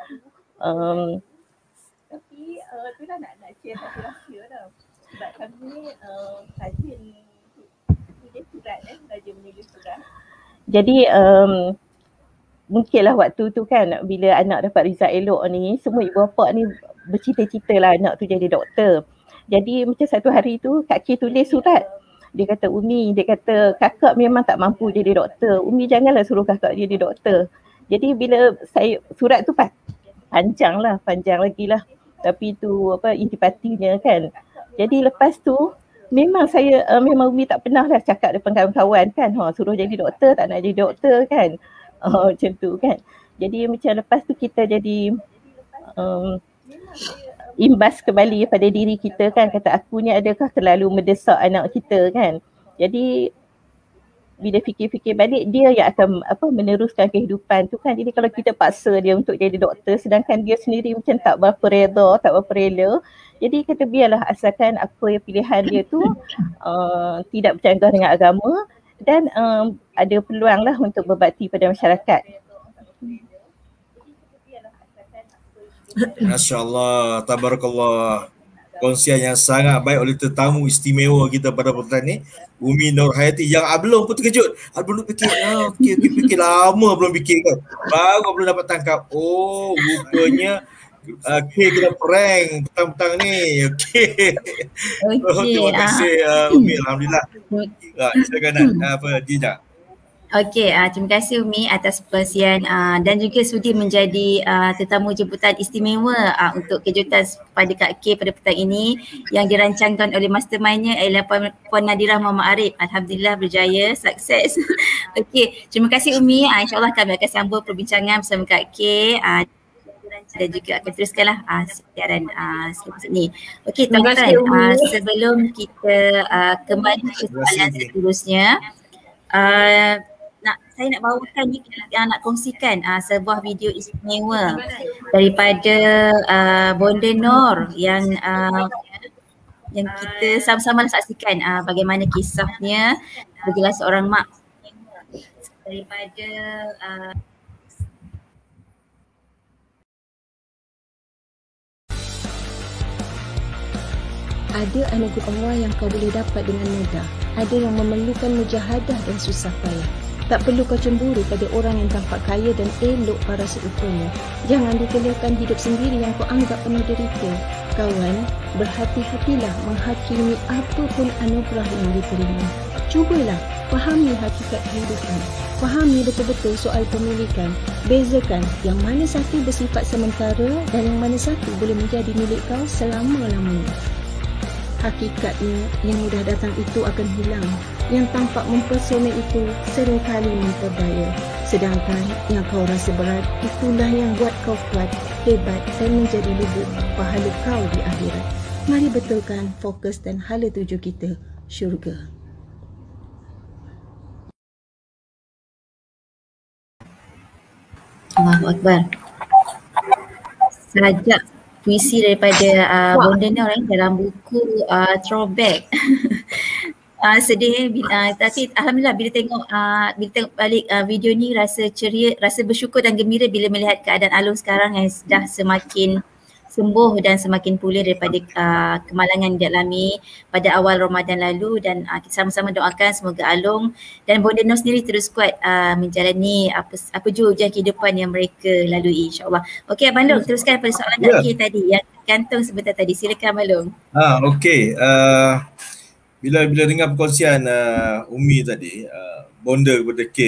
Tapi itulah nak share satu rahsia lah. Sebab kami ni rajin tulis surat, rajin menulis surat. Jadi mungkinlah waktu tu kan bila anak dapat result elok ni, semua ibu bapa ni bercita-cita lah anak tu jadi doktor. Jadi macam satu hari tu Kak K tulis surat. Dia kata, Umi, dia kata kakak memang tak mampu jadi doktor. Umi janganlah suruh kakak jadi doktor. Jadi bila saya, surat tu panjang lagi lah. Tapi tu intipatinya kan. Jadi lepas tu memang Umi tak pernah lah cakap depan kawan-kawan kan, suruh jadi doktor, tak nak jadi doktor kan. Macam tu kan. Jadi macam lepas tu kita jadi imbas kembali pada diri kita kan, kata aku ni adakah terlalu mendesak anak kita kan. Jadi bila fikir-fikir balik, dia yang akan meneruskan kehidupan tu kan. Jadi kalau kita paksa dia untuk jadi doktor sedangkan dia sendiri macam tak berapa reda, tak berapa rela, jadi kata biarlah asalkan apa yang pilihan dia tu tidak bercanggah dengan agama dan ada peluang lah untuk berbakti pada masyarakat. Masya Allah, tabarakallah. Kongsian yang sangat baik oleh tetamu istimewa kita pada petang ni, Umi Nurhayati, yang belum pun terkejut. Belum fikir lama belum fikir kan. Baru belum dapat tangkap. Oh, rupanya kena prank petang-petang ni. Okey. Terima kasih Umi, alhamdulillah. Silakan Dija. Okey, terima kasih Umi atas perkongsian dan juga sudi menjadi tetamu jemputan istimewa untuk kejutan pada Kak K pada petang ini yang dirancangkan oleh mastermindnya ialah Puan Nadirah Muhammad Arif. Alhamdulillah berjaya, sukses. Okey, terima kasih Umi. InsyaAllah kami akan sambung perbincangan bersama Kak K dan juga akan teruskanlah siaran sini. Okey, tuan-tuan, sebelum kita kembali ke soalan seterusnya, saya nak bawakan ni, nak kongsikan sebuah video istimewa daripada Bonda Nor yang kita sama-sama saksikan bagaimana kisahnya bagaimana seorang mak daripada ada anugerah Allah yang kau boleh dapat dengan mudah. Ada yang memerlukan mujahadah dan susah payah. Tak perlu kau cemburu pada orang yang tampak kaya dan elok para seutuhnya. Jangan dikeliakan hidup sendiri yang kau anggap penuh derita. Kawan, berhati-hatilah menghakimi apapun anugerah yang diterima. Cubalah fahami hakikat kehidupan. Fahami betul-betul soal pemilikan. Bezakan yang mana satu bersifat sementara dan yang mana satu boleh menjadi milik kau selama-lamanya. Hakikatnya yang mudah datang itu akan hilang. yang tampak mempesona itu seringkali memperbaya. Sedangkan yang kau rasa berat, itulah yang buat kau kuat, hebat dan menjadi lubuk pahala kau di akhirat. Mari betulkan fokus dan hala tuju kita, syurga. Allahu Akbar. Sajak puisi daripada Bonda Nur dalam buku Throwback. Sedih tapi alhamdulillah bila tengok balik video ni rasa ceria, rasa bersyukur dan gembira bila melihat keadaan Alung sekarang yang dah semakin sembuh dan semakin pulih daripada kemalangan yang dialami pada awal Ramadan lalu, dan kita sama-sama doakan semoga Alung dan Bonda Nur sendiri terus kuat menjalani apa jua ujian kehidupan yang mereka lalui, insya-Allah. Okey Abang Long, teruskan pada soalan kaki tadi yang gantung sebentar tadi. Silakan Abang Long. Okey. Bila dengar perkongsian Umi tadi, Bonda kepada K,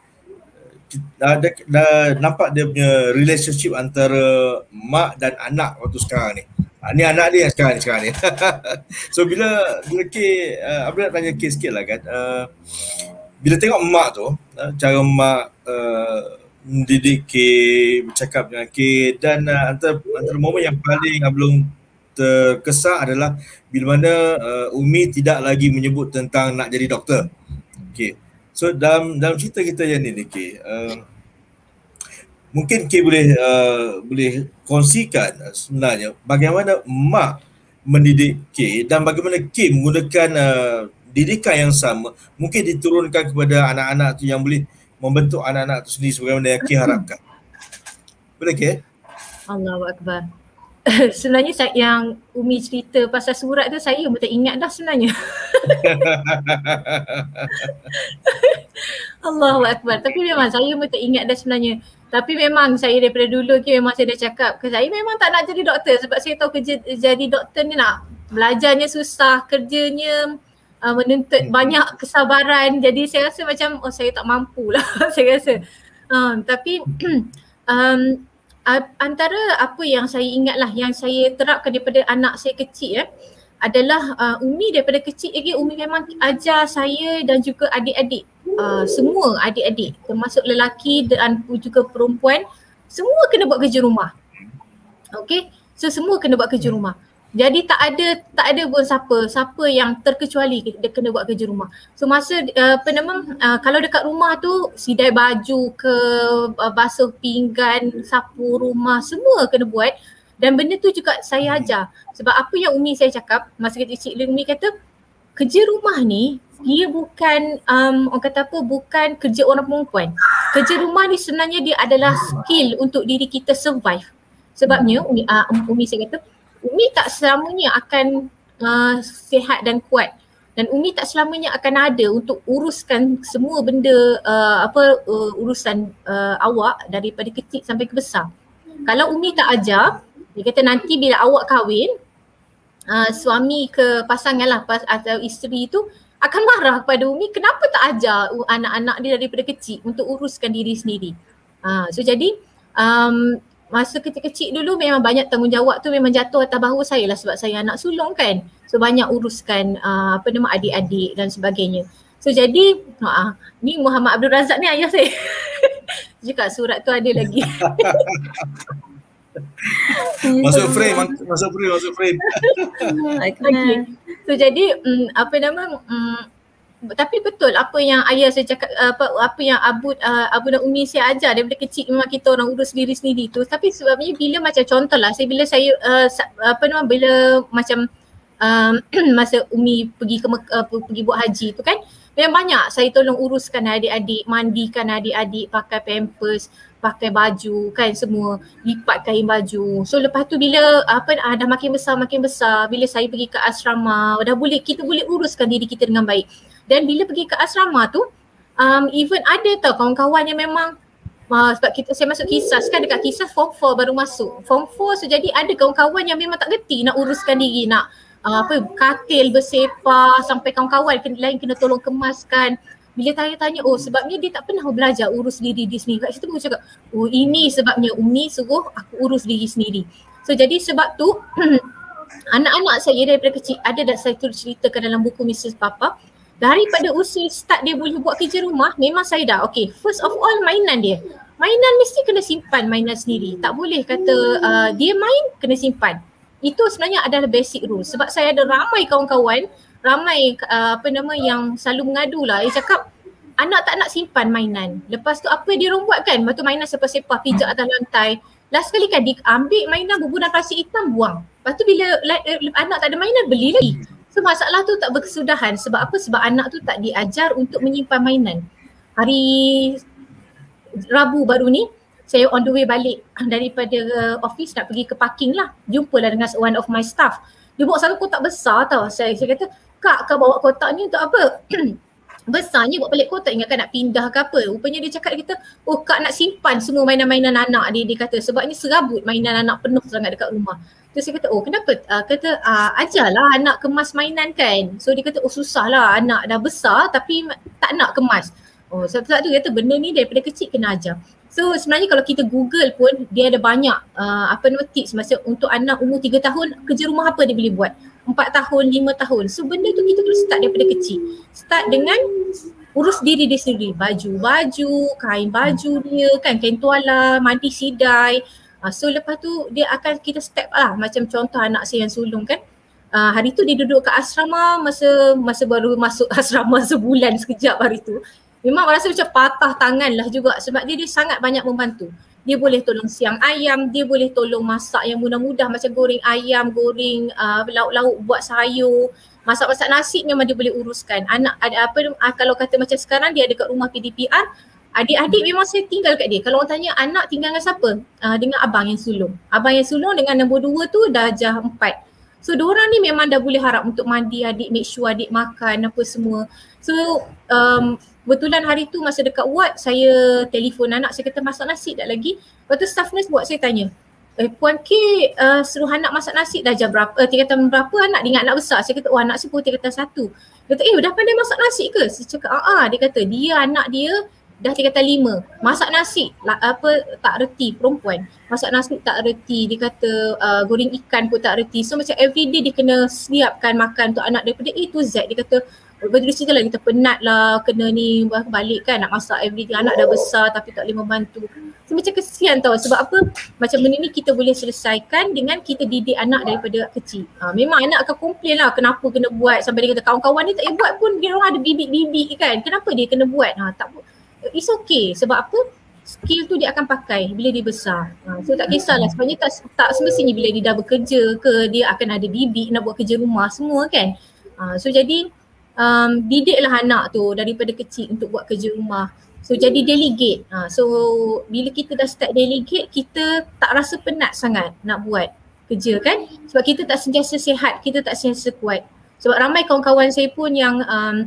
dah nampak dia punya relationship antara mak dan anak waktu sekarang ni. Ni anak dia yang sekarang ni. So bila K, Abang nak tanya K sikit lah kan, bila tengok mak tu, cara mak mendidik K, bercakap dengan K, dan antara momen yang paling Abang terkesan adalah bila mana Umi tidak lagi menyebut tentang nak jadi doktor. Okay. So dalam cerita kita yang ni K, mungkin K boleh kongsikan sebenarnya bagaimana mak mendidik K dan bagaimana K menggunakan didikan yang sama mungkin diturunkan kepada anak-anak tu yang boleh membentuk anak-anak tu sendiri sebagaimana yang K harapkan. Boleh K? Allahu Akbar. Sebenarnya yang Umi cerita pasal surat tu saya pun tak ingat dah sebenarnya. Allahu Akbar. Tapi memang saya pun tak ingat dah sebenarnya. Tapi memang saya daripada dulu memang saya dah cakap ke saya memang tak nak jadi doktor sebab saya tahu kerja jadi doktor ni nak belajarnya susah, kerjanya menuntut banyak kesabaran. Jadi saya rasa macam saya tak mampu lah saya rasa. Tapi antara apa yang saya ingat lah, yang saya terapkan daripada anak saya kecil adalah Umi daripada kecil lagi Umi memang ajar saya dan juga adik-adik, semua adik-adik termasuk lelaki dan juga perempuan, semua kena buat kerja rumah. Okay, so semua kena buat kerja rumah. Jadi tak ada pun siapa yang terkecuali dia kena buat kerja rumah. So masa kalau dekat rumah tu sidai baju ke, basuh pinggan, sapu rumah, semua kena buat. Dan benda tu juga saya ajar. Sebab apa yang Umi saya cakap masa kecil, Umi kata kerja rumah ni dia bukan orang kata apa, bukan kerja orang perempuan. Kerja rumah ni sebenarnya dia adalah skill untuk diri kita survive. Sebabnya Umi saya kata Umi tak selamanya akan sihat dan kuat, dan Umi tak selamanya akan ada untuk uruskan semua benda urusan awak daripada kecil sampai ke besar. Kalau Umi tak ajar, dia kata nanti bila awak kahwin, suami ke pasangan lah atau isteri tu akan marah kepada Umi kenapa tak ajar anak-anak dia daripada kecil untuk uruskan diri sendiri. So jadi masa kecil-kecil dulu memang banyak tanggungjawab tu memang jatuh atas bahu saya lah sebab saya anak sulung kan. So banyak uruskan adik-adik dan sebagainya. So jadi ni Muhammad Abdul Razak ni ayah saya. Jika surat tu ada lagi. Masuk frame. Okay. So jadi tapi betul apa yang ayah saya cakap, apa yang Abu dan Umi saya ajar daripada kecil, memang kita orang urus diri sendiri tu. Tapi sebabnya bila macam contohlah bila saya bila macam masa Umi pergi buat haji tu kan, memang banyak saya tolong uruskan adik-adik, mandikan adik-adik, pakai pampers, pakai baju kan, semua lipat kain baju. So lepas tu bila dah makin besar, bila saya pergi ke asrama, kita boleh uruskan diri kita dengan baik. Dan bila pergi ke asrama tu, even ada tau kawan-kawan yang memang sebab saya masuk kisas kan, dekat kisas form 4 baru masuk. Form 4 so jadi ada kawan-kawan yang memang tak gerti nak uruskan diri, nak katil bersepah, sampai kawan-kawan lain kena tolong kemaskan. Bila tanya-tanya, sebabnya dia tak pernah belajar urus diri dia sendiri. Kat situ pun cakap, ini sebabnya Umi suruh aku urus diri sendiri. So jadi sebab tu anak-anak saya daripada kecil, ada dah saya ceritakan dalam buku Mrs. Papa. Daripada usia start dia boleh buat kerja rumah, memang saya dah okay, first of all mainan dia. Mainan mesti kena simpan mainan sendiri. Tak boleh kata dia main kena simpan. Itu sebenarnya adalah basic rule. Sebab saya ada ramai kawan-kawan, ramai yang selalu mengadu lah. Dia cakap anak tak nak simpan mainan. Lepas tu apa dia orang buat kan? Lepas tu mainan sepah-sepah pijak atas lantai. Last sekali kan dia ambil mainan berbudan plastik hitam buang. Lepas tu bila anak tak ada mainan beli lagi. So masalah tu tak berkesudahan. Sebab apa? Sebab anak tu tak diajar untuk menyimpan mainan. Hari Rabu baru ni saya on the way balik daripada office nak pergi ke parking lah. Jumpalah dengan one of my staff. Dia bawa satu kotak besar tau. Saya kata, kak bawa kotak ni untuk apa? Besarnya buat balik kotak, ingatkan nak pindah ke apa. Rupanya dia cakap, dia kata, oh kak nak simpan semua mainan-mainan anak dia kata. Sebabnya serabut mainan anak penuh sangat dekat rumah. Terus saya kata, oh kenapa? Kata, ajarlah anak kemas mainan kan. So dia kata, oh susah lah anak dah besar tapi tak nak kemas. Oh sebab tu dia kata benda ni daripada kecil kena ajar. So sebenarnya kalau kita Google pun dia ada banyak tips masa untuk anak umur 3 tahun kerja rumah apa dia boleh buat. 4 tahun, 5 tahun. So benda tu kita perlu start daripada kecil. Start dengan urus diri dia sendiri. Baju, kain baju dia kan, kain tuala, mandi sidai. So lepas tu dia akan kita step lah macam contoh anak saya yang sulung kan. Hari tu dia duduk kat asrama masa baru masuk asrama sebulan sekejap hari tu. Memang rasa macam patah tangan lah juga sebab dia sangat banyak membantu. Dia boleh tolong siang ayam, dia boleh tolong masak yang mudah-mudah macam goreng ayam, goreng lauk-lauk, buat sayur. Masak-masak nasi memang dia boleh uruskan. Anak ada kalau kata macam sekarang dia ada kat rumah PDPR, adik-adik memang saya tinggal kat dia. Kalau orang tanya anak tinggal dengan siapa? Dengan abang yang sulung. Abang yang sulung dengan nombor 2 tu darjah 4. So diorang ni memang dah boleh harap untuk mandi adik, make sure adik makan apa semua. So kebetulan hari tu masa dekat ward saya telefon anak, saya kata masak nasi tak lagi. Lepas tu staff nurse buat saya tanya, Puan K suruh anak masak nasi dah jam berapa, tingkatan berapa anak? Dia ingat anak besar. Saya kata anak saya pun tingkatan 1. Dia kata dah pandai masak nasi ke? Saya cakap dia kata anak dia dah tingkatan 5. Masak nasi tak reti, perempuan. Masak nasi tak reti, dia kata goreng ikan pun tak reti. So macam everyday dia kena siapkan makan untuk anak daripada A to Z. Dia kata betul cerita lah, kita penat lah kena ni balik kan nak masak everyday, anak dah besar tapi tak boleh membantu. So macam kesian tau, sebab apa? Macam benda ni kita boleh selesaikan dengan kita didik anak daripada kecil. Memang anak akan komplain lah kenapa kena buat, sampai dia kata kawan-kawan ni tak boleh buat pun, dia orang ada bibik-bibik kan, kenapa dia kena buat? It's okay, sebab apa? Skill tu dia akan pakai bila dia besar. So tak kisahlah, sebenarnya tak semestinya bila dia dah bekerja ke dia akan ada bibik nak buat kerja rumah semua kan. So jadi didiklah anak tu daripada kecil untuk buat kerja rumah. So jadi delegate. So bila kita dah start delegate, kita tak rasa penat sangat nak buat kerja kan. Sebab kita tak sentiasa sihat, kita tak sentiasa kuat. Sebab ramai kawan-kawan saya pun yang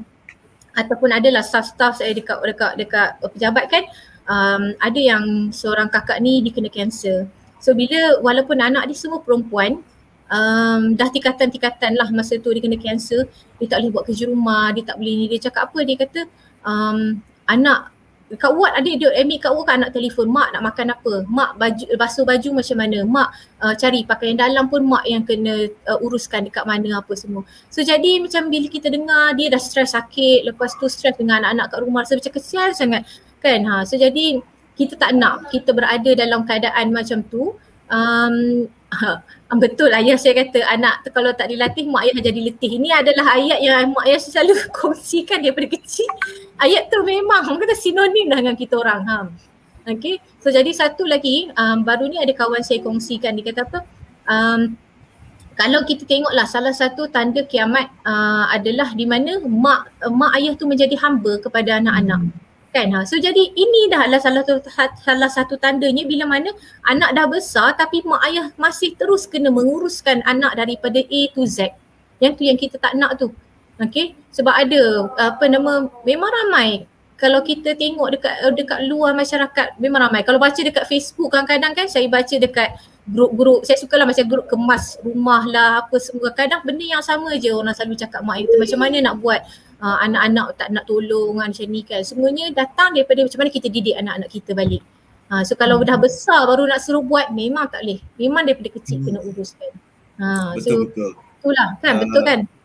ataupun adalah staff-staff saya dekat pejabat kan, ada yang seorang kakak ni dia kena kanser. So bila walaupun anak dia semua perempuan, dah tingkatan-tingkatan lah masa tu dia kena kanser, dia tak boleh buat kerja rumah, dia tak boleh ni. Dia cakap apa? Dia kata anak kat ward, ada dia admit kat ward kan, anak telefon, mak nak makan apa? Mak basuh baju macam mana? Mak cari pakaian dalam pun mak yang kena uruskan dekat mana apa semua. So jadi macam bila kita dengar dia dah stres sakit, lepas tu stres dengan anak-anak kat rumah, rasa macam kesian sangat kan. So jadi kita tak nak kita berada dalam keadaan macam tu. Betul ayah saya kata anak tu kalau tak dilatih mak ayah jadi letih. Ini adalah ayat yang mak ayah selalu kongsikan daripada kecil. Ayat tu memang kata sinonim dah dengan kita orang. Okay, so jadi satu lagi baru ni ada kawan saya kongsikan, dia kata apa, kalau kita tengoklah salah satu tanda kiamat adalah di mana mak ayah tu menjadi hamba kepada anak-anak. Kan? So jadi ini dah adalah salah satu tandanya bila mana anak dah besar tapi mak ayah masih terus kena menguruskan anak daripada A to Z. Yang tu yang kita tak nak tu. Okay? Sebab ada memang ramai. Kalau kita tengok dekat luar masyarakat memang ramai. Kalau baca dekat Facebook kadang-kadang kan, saya baca dekat grup-grup, saya sukalah macam grup kemas rumah lah apa semua. Kadang benda yang sama je orang selalu cakap mak ayah tu, macam mana nak buat anak-anak tak nak tolong macam ni kan. Semuanya datang daripada macam mana kita didik anak-anak kita balik. So kalau dah besar baru nak suruh buat memang tak boleh. Memang daripada kecil kena uruskan. Betul-betul. Itulah kan, betul kan?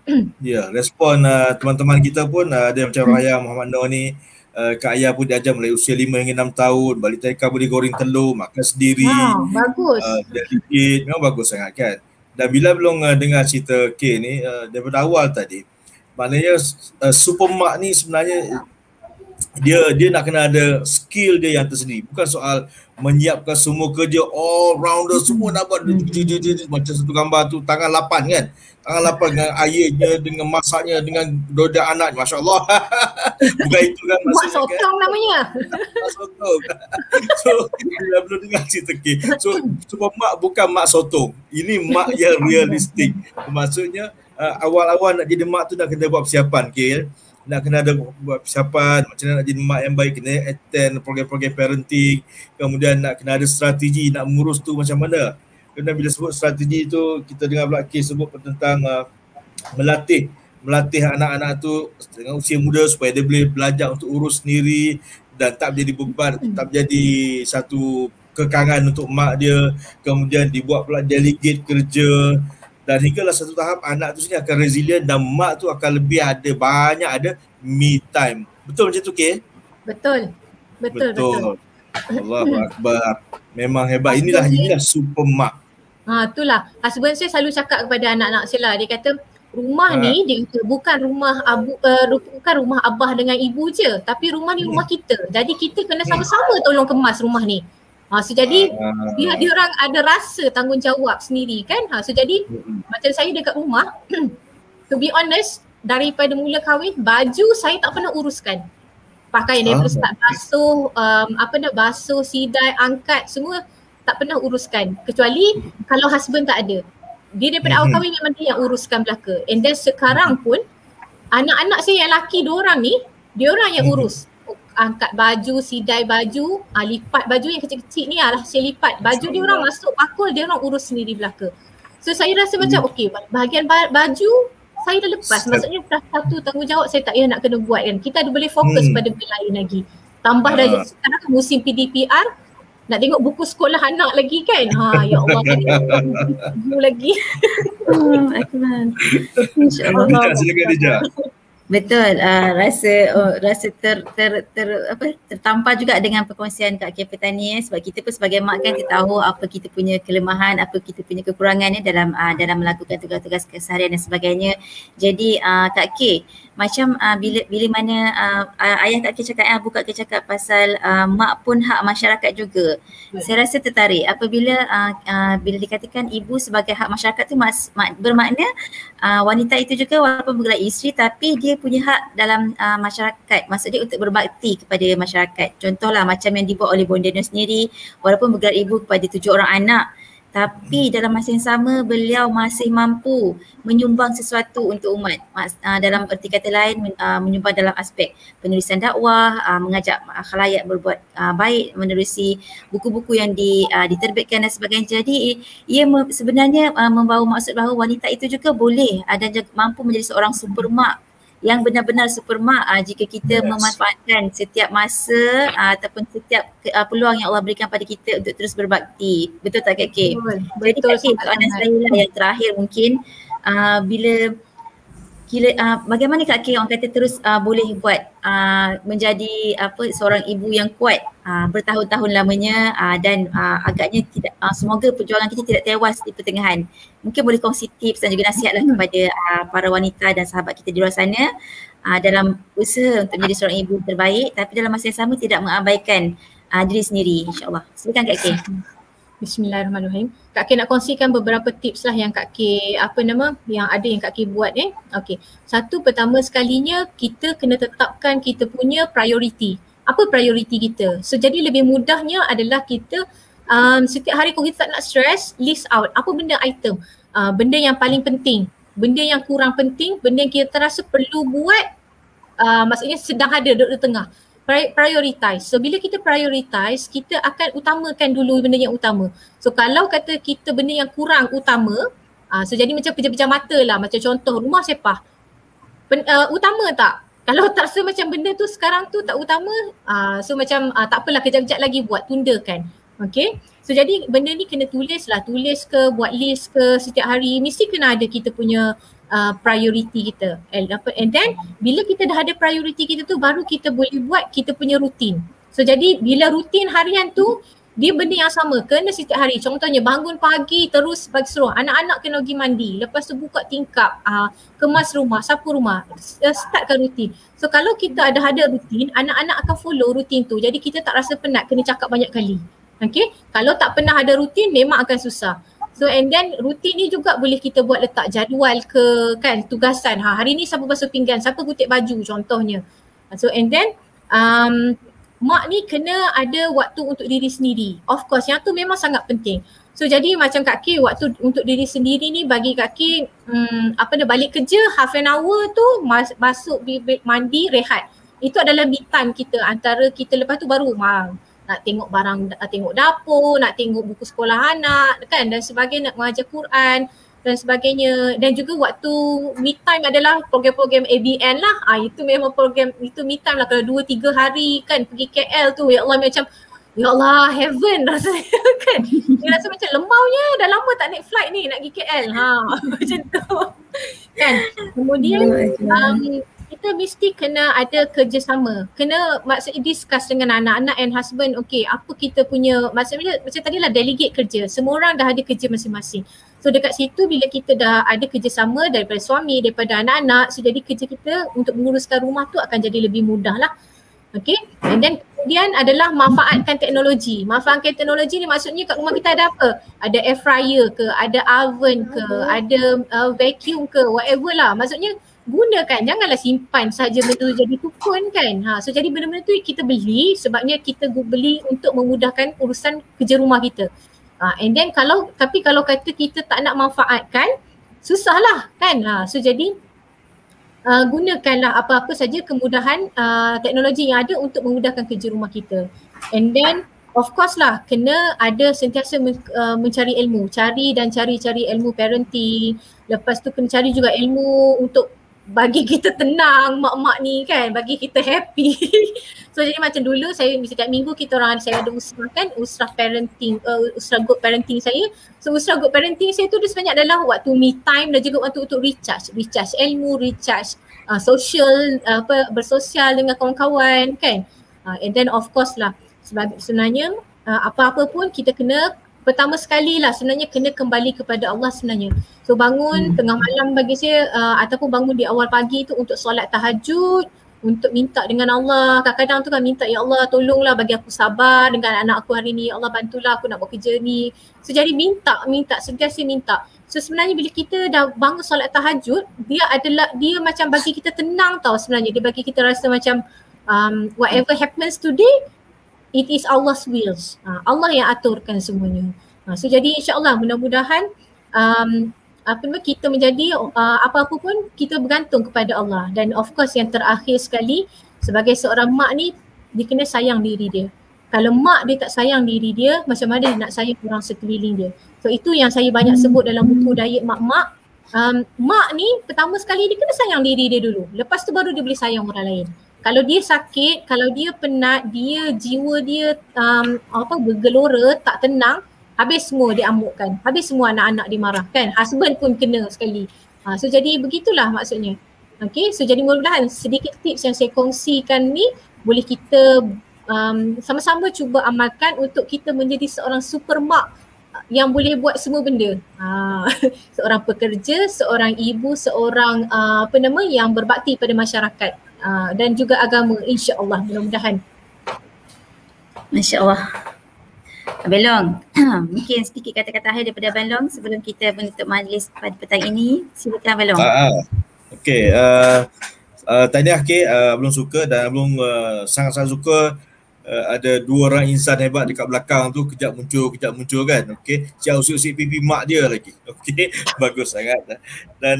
Ya, respon teman-teman kita pun ada macam Raya Muhammad Noor ni, Kak Ayah pun diajar mulai usia 5 hingga 6 tahun, balik TK boleh goreng telur, makan sendiri. Bagus. Delegate, memang bagus sangat kan. Dan bila belum dengar cerita K ni daripada awal tadi, maknanya super mak ni sebenarnya dia nak kena ada skill dia yang tersendiri. Bukan soal menyiapkan semua kerja all rounder, semua nak buat macam satu gambar tu tangan 8 kan. Tangan 8 dengan ayahnya, dengan masaknya, dengan doda anak, masya-Allah. Bukan itu kan maksudnya. Mak sotong kan? Namanya. Mak sotong. So bila belum dengar cerita K. So super mak bukan mak sotong. Ini mak yang realistik. Maksudnya awal-awal nak jadi mak tu nak kena buat persiapan K. Nak kena ada buat persiapan macam mana nak jadi mak yang baik, kena attend program-program parenting, kemudian nak kena ada strategi nak mengurus tu macam mana. Kemudian bila sebut strategi tu, kita dengar pula kes sebut tentang melatih anak-anak tu dengan usia muda supaya dia boleh belajar untuk urus sendiri dan tak menjadi beban, tak menjadi satu kekangan untuk mak dia. Kemudian dibuat pula delegate kerja. Dan hinggalah satu tahap anak tu sendiri akan resilient dan mak tu akan lebih ada me time. Betul macam tu K? Betul. Allahu Akbar. Memang hebat. Inilah super mak. Itulah. Husband saya selalu cakap kepada anak-anak saya lah. Dia kata rumah ni dia kata, bukan rumah abah dengan ibu je, tapi rumah ni rumah kita. Jadi kita kena sama-sama tolong kemas rumah ni. So jadi dia orang ada rasa tanggungjawab sendiri kan. So jadi macam saya dekat rumah to be honest, daripada mula kahwin baju saya tak pernah uruskan. Pakaian daripada start basuh, basuh, sidai, angkat semua tak pernah uruskan. Kecuali kalau husband tak ada. Dia daripada awal kahwin memang dia yang uruskan belaka. And then sekarang pun anak-anak saya yang lelaki diorang ni, diorang yang urus. Angkat baju, sidai baju, lipat baju yang kecil-kecil ni lah saya lipat. Baju dia orang masuk pakul, dia orang urus sendiri belaka. So saya rasa macam okey, bahagian baju saya dah lepas. Maksudnya dah satu tanggungjawab saya tak payah nak kena buat kan. Kita ada boleh fokus pada benda lain lagi. Tambah dah sekarang musim PDPR, nak tengok buku sekolah anak lagi kan. Ya Allah, buku lagi. InsyaAllah. Silakan Dija. Betul, rasa tertampar juga dengan perkongsian Kak K Petani sebab kita pun sebagai mak kan kita tahu apa kita punya kelemahan, apa kita punya kekurangan dalam melakukan tugas-tugas keseharian dan sebagainya. Jadi Kak K, macam bila mana ayah Kak K cakap, buka K cakap pasal mak pun hak masyarakat juga. Saya rasa tertarik apabila bila dikatakan ibu sebagai hak masyarakat tu bermakna wanita itu juga walaupun bergelar isteri tapi dia punya hak dalam masyarakat, maksudnya untuk berbakti kepada masyarakat. Contohlah macam yang dibuat oleh Bonda Nur sendiri, walaupun bergelar ibu kepada 7 orang anak, tapi dalam masa yang sama beliau masih mampu menyumbang sesuatu untuk umat. Dalam erti kata lain menyumbang dalam aspek penulisan dakwah, mengajak khalayak berbuat baik, menerusi buku-buku yang diterbitkan dan sebagainya. Jadi ia sebenarnya membawa maksud bahawa wanita itu juga boleh dan mampu menjadi seorang super mak yang benar-benar super mak jika kita memanfaatkan setiap masa ataupun setiap peluang yang Allah berikan pada kita untuk terus berbakti. Betul tak Kak K? Jadi Kak K, soalan saya lah yang terakhir mungkin bagaimana Kak K orang kata terus boleh buat menjadi seorang ibu yang kuat bertahun-tahun lamanya dan agaknya tidak, semoga perjuangan kita tidak tewas di pertengahan. Mungkin boleh kongsi tips dan juga nasihatlah kepada para wanita dan sahabat kita di luar sana dalam usaha untuk menjadi seorang ibu terbaik tapi dalam masa yang sama tidak mengabaikan diri sendiri, insyaAllah. Silakan Kak K. Bismillahirrahmanirrahim. Kak K nak kongsikan beberapa tips lah yang Kak K yang ada yang Kak K buat ni. Okey. Satu, pertama sekalinya kita kena tetapkan kita punya priority. Apa priority kita? So jadi lebih mudahnya adalah kita setiap hari kalau kita tak nak stress, list out apa benda item, benda yang paling penting, benda yang kurang penting, benda yang kita rasa perlu buat, maksudnya sedang ada di tengah. Prioritize. So bila kita prioritize, kita akan utamakan dulu benda yang utama. So kalau kata kita benda yang kurang utama, so jadi macam pejam-pejam mata lah, macam contoh rumah sepah. Utama tak? Kalau tak rasa macam benda tu sekarang tu tak utama, so macam tak apalah kejap-kejap lagi buat, tundakan. Okay. So So jadi benda ni kena tulis ke, buat list ke setiap hari, mesti kena ada kita punya priority kita. And then bila kita dah ada priority kita tu, baru kita boleh buat kita punya rutin. So jadi bila rutin harian tu, dia benda yang sama, kena setiap hari. Contohnya bangun pagi terus bagi suruh anak-anak kena pergi mandi, lepas tu buka tingkap, kemas rumah, sapu rumah, startkan rutin. So kalau kita ada rutin, anak-anak akan follow rutin tu. Jadi kita tak rasa penat kena cakap banyak kali. Okay, kalau tak pernah ada rutin memang akan susah. So and then rutin ni juga boleh kita buat letak jadual ke, kan, tugasan. Hari ni siapa basuh pinggan, siapa kutip baju contohnya. So and then mak ni kena ada waktu untuk diri sendiri. Of course, yang tu memang sangat penting. So jadi macam Kak K, waktu untuk diri sendiri ni bagi Kak K, balik kerja half an hour tu masuk mandi, rehat. Itu adalah me time kita, antara kita lepas tu baru nak tengok barang, tengok dapur, nak tengok buku sekolah anak, kan, dan sebagainya, nak mengajar Quran dan sebagainya. Dan juga waktu me time adalah program-program ABN lah. Itu memang program, itu me time lah. Kalau 2-3 hari kan pergi KL tu, ya Allah, macam ya Allah, heaven rasanya kan. Dia rasa macam lembaunya, dah lama tak naik flight ni nak pergi KL. Macam tu kan. Kemudian kita mesti kena ada kerjasama. Kena maksudnya discuss dengan anak-anak and husband. Okay, apa kita punya, maksudnya macam tadi lah, delegate kerja. Semua orang dah ada kerja masing-masing. So dekat situ bila kita dah ada kerjasama daripada suami, daripada anak-anak, so jadi kerja kita untuk menguruskan rumah tu akan jadi lebih mudah lah. Okay, and then kemudian adalah manfaatkan teknologi. Manfaatkan teknologi ni maksudnya kat rumah kita ada apa? Ada air fryer ke, ada oven ke, ada vacuum ke, whatever lah. Maksudnya gunakan, janganlah simpan saja benda tu jadi tukun kan. So jadi benda-benda tu kita beli sebabnya kita beli untuk memudahkan urusan kerja rumah kita. And then kalau kata kita tak nak manfaatkan, susahlah kan. So jadi gunakanlah apa-apa saja kemudahan teknologi yang ada untuk memudahkan kerja rumah kita. And then of course lah, kena ada sentiasa mencari ilmu, cari ilmu parenting. Lepas tu kena cari juga ilmu untuk bagi kita tenang, mak-mak ni kan, bagi kita happy. So jadi macam dulu saya setiap minggu saya ada usrah kan, usrah parenting, usrah group parenting saya. So usrah group parenting saya tu dia sebenarnya adalah waktu me time dan juga waktu untuk recharge ilmu, recharge social, bersosial dengan kawan-kawan kan. And then of course lah, sebenarnya apa-apa pun kita kena, pertama sekali lah sebenarnya kena kembali kepada Allah sebenarnya. So bangun tengah malam bagi saya ataupun bangun di awal pagi tu untuk solat tahajud, untuk minta dengan Allah. Kadang-kadang tu kan minta, ya Allah tolonglah bagi aku sabar dengan anak aku hari ni, ya Allah bantulah aku nak buat kerja ni. So jadi minta, sentiasa minta. So sebenarnya bila kita dah bangun solat tahajud, dia macam bagi kita tenang tau sebenarnya. Dia bagi kita rasa macam whatever happens today, it is Allah's wills. Allah yang aturkan semuanya. So jadi insya-Allah mudah-mudahan kita menjadi apa-apa pun kita bergantung kepada Allah. Dan of course yang terakhir sekali, sebagai seorang mak ni, dia kena sayang diri dia. Kalau mak dia tak sayang diri dia, macam mana dia nak sayang orang sekeliling dia? So itu yang saya banyak sebut dalam buku Diet Mak-Mak. Mak ni pertama sekali dia kena sayang diri dia dulu. Lepas tu baru dia boleh sayang orang lain. Kalau dia sakit, kalau dia penat, jiwa dia bergelora, tak tenang, habis semua dia amukkan. Habis semua anak-anak dia marah kan. Husband pun kena sekali. So jadi begitulah maksudnya. Okay, so jadi mudah-mudahan sedikit tips yang saya kongsikan ni boleh kita sama-sama cuba amalkan untuk kita menjadi seorang super mak yang boleh buat semua benda. Seorang pekerja, seorang ibu, seorang yang berbakti pada masyarakat dan juga agama, insya-Allah, mudah-mudahan. Masya-Allah. Abang Long, mungkin sedikit kata-kata akhir daripada Abang Long sebelum kita menutup majlis pada petang ini. Silakan Abang Long. Okey, tahniah belum suka dan belum sangat-sangat suka ada dua orang insan hebat dekat belakang tu, kejap muncul kan. Okey, siap usik-usik pipi mak dia lagi. Okey, bagus sangat. Dan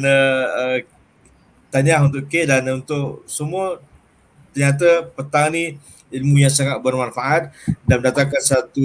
tahniah untuk K dan untuk semua. Ternyata petang ni ilmu yang sangat bermanfaat dan mendatangkan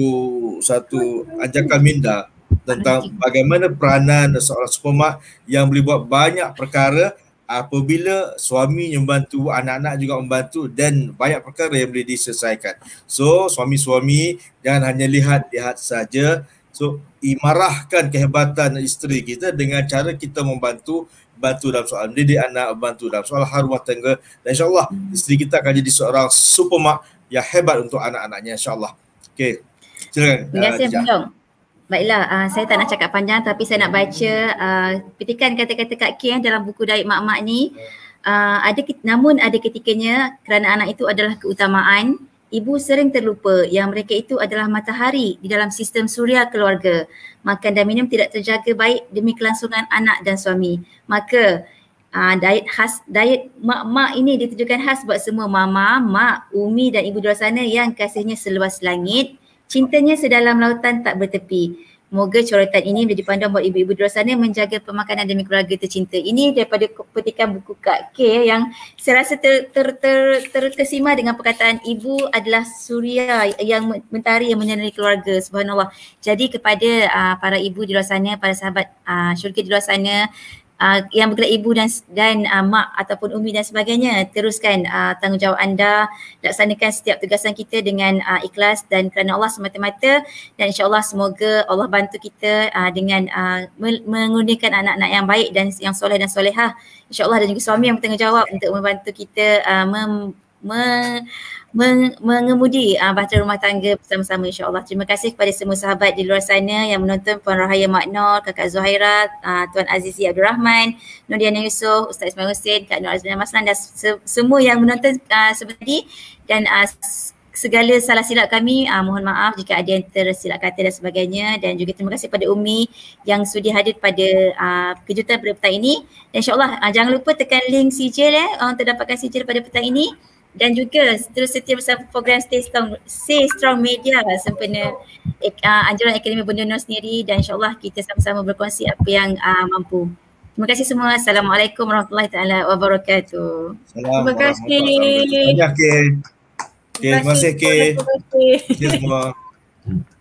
satu ajakan minda tentang bagaimana peranan seorang supermak yang boleh buat banyak perkara apabila suami membantu, anak-anak juga membantu dan banyak perkara yang boleh diselesaikan. So suami-suami jangan hanya lihat saja. So imarahkan kehebatan isteri kita dengan cara kita bantu dalam soal mendidik anak, bantu dalam soal rumah tangga, dan insyaAllah isteri kita akan jadi seorang supermak yang hebat untuk anak-anaknya, insyaAllah. Okay, silakan. Terima kasih Bung. Baiklah, saya tak nak cakap panjang tapi saya nak baca petikan kata-kata Kak K dalam buku Diet Mak-Mak ni. Namun ada ketikanya kerana anak itu adalah keutamaan, ibu sering terlupa yang mereka itu adalah matahari di dalam sistem suria keluarga. Makan dan minum tidak terjaga baik demi kelangsungan anak dan suami. Maka diet mak-mak ini ditujukan khas buat semua mama, mak, umi dan ibu di luar sana yang kasihnya seluas langit. Cintanya sedalam lautan tak bertepi. Moga coretan ini menjadi panduan buat ibu-ibu di luar sana menjaga pemakanan demi keluarga tercinta. Ini daripada petikan buku Kak K yang saya rasa terkesima dengan perkataan ibu adalah suria yang mentari yang menyinari keluarga. Subhanallah. Jadi kepada para ibu di luar sana, para sahabat syurga di luar sana, yang bergerak ibu dan mak ataupun umi dan sebagainya, teruskan tanggungjawab anda, laksanakan setiap tugasan kita dengan ikhlas dan kerana Allah semata-mata, dan insyaAllah semoga Allah bantu kita dengan mengurniakan anak-anak yang baik dan yang soleh dan solehah, insyaAllah, dan juga suami yang bertanggungjawab untuk membantu kita mengemudi bahtera rumah tangga bersama-sama, insyaAllah. Terima kasih kepada semua sahabat di luar sana yang menonton, Puan Rahaya Mak Nur, Kakak Zuhaira, Tuan Azizi Abdul Rahman, Nur Diana Yusof, Ustaz Ismail Hussein, Kak Nur Azlan Maslan dan semua yang menonton sebentar ini, dan segala salah silap kami, mohon maaf jika ada yang tersilap kata dan sebagainya, dan juga terima kasih kepada Umi yang sudi hadir pada kejutan pada petang ini, dan insyaAllah jangan lupa tekan link sijil untuk dapatkan sijil pada petang ini. Dan juga terus setia bersama program Stay Strong Media sempena anjuran Akademi Bunda Nur sendiri, dan insyaAllah kita sama-sama berkongsi apa yang mampu. Terima kasih semua. Assalamualaikum warahmatullahi taala wabarakatuh. Terima kasih. Terima kasih. Terima kasih semua.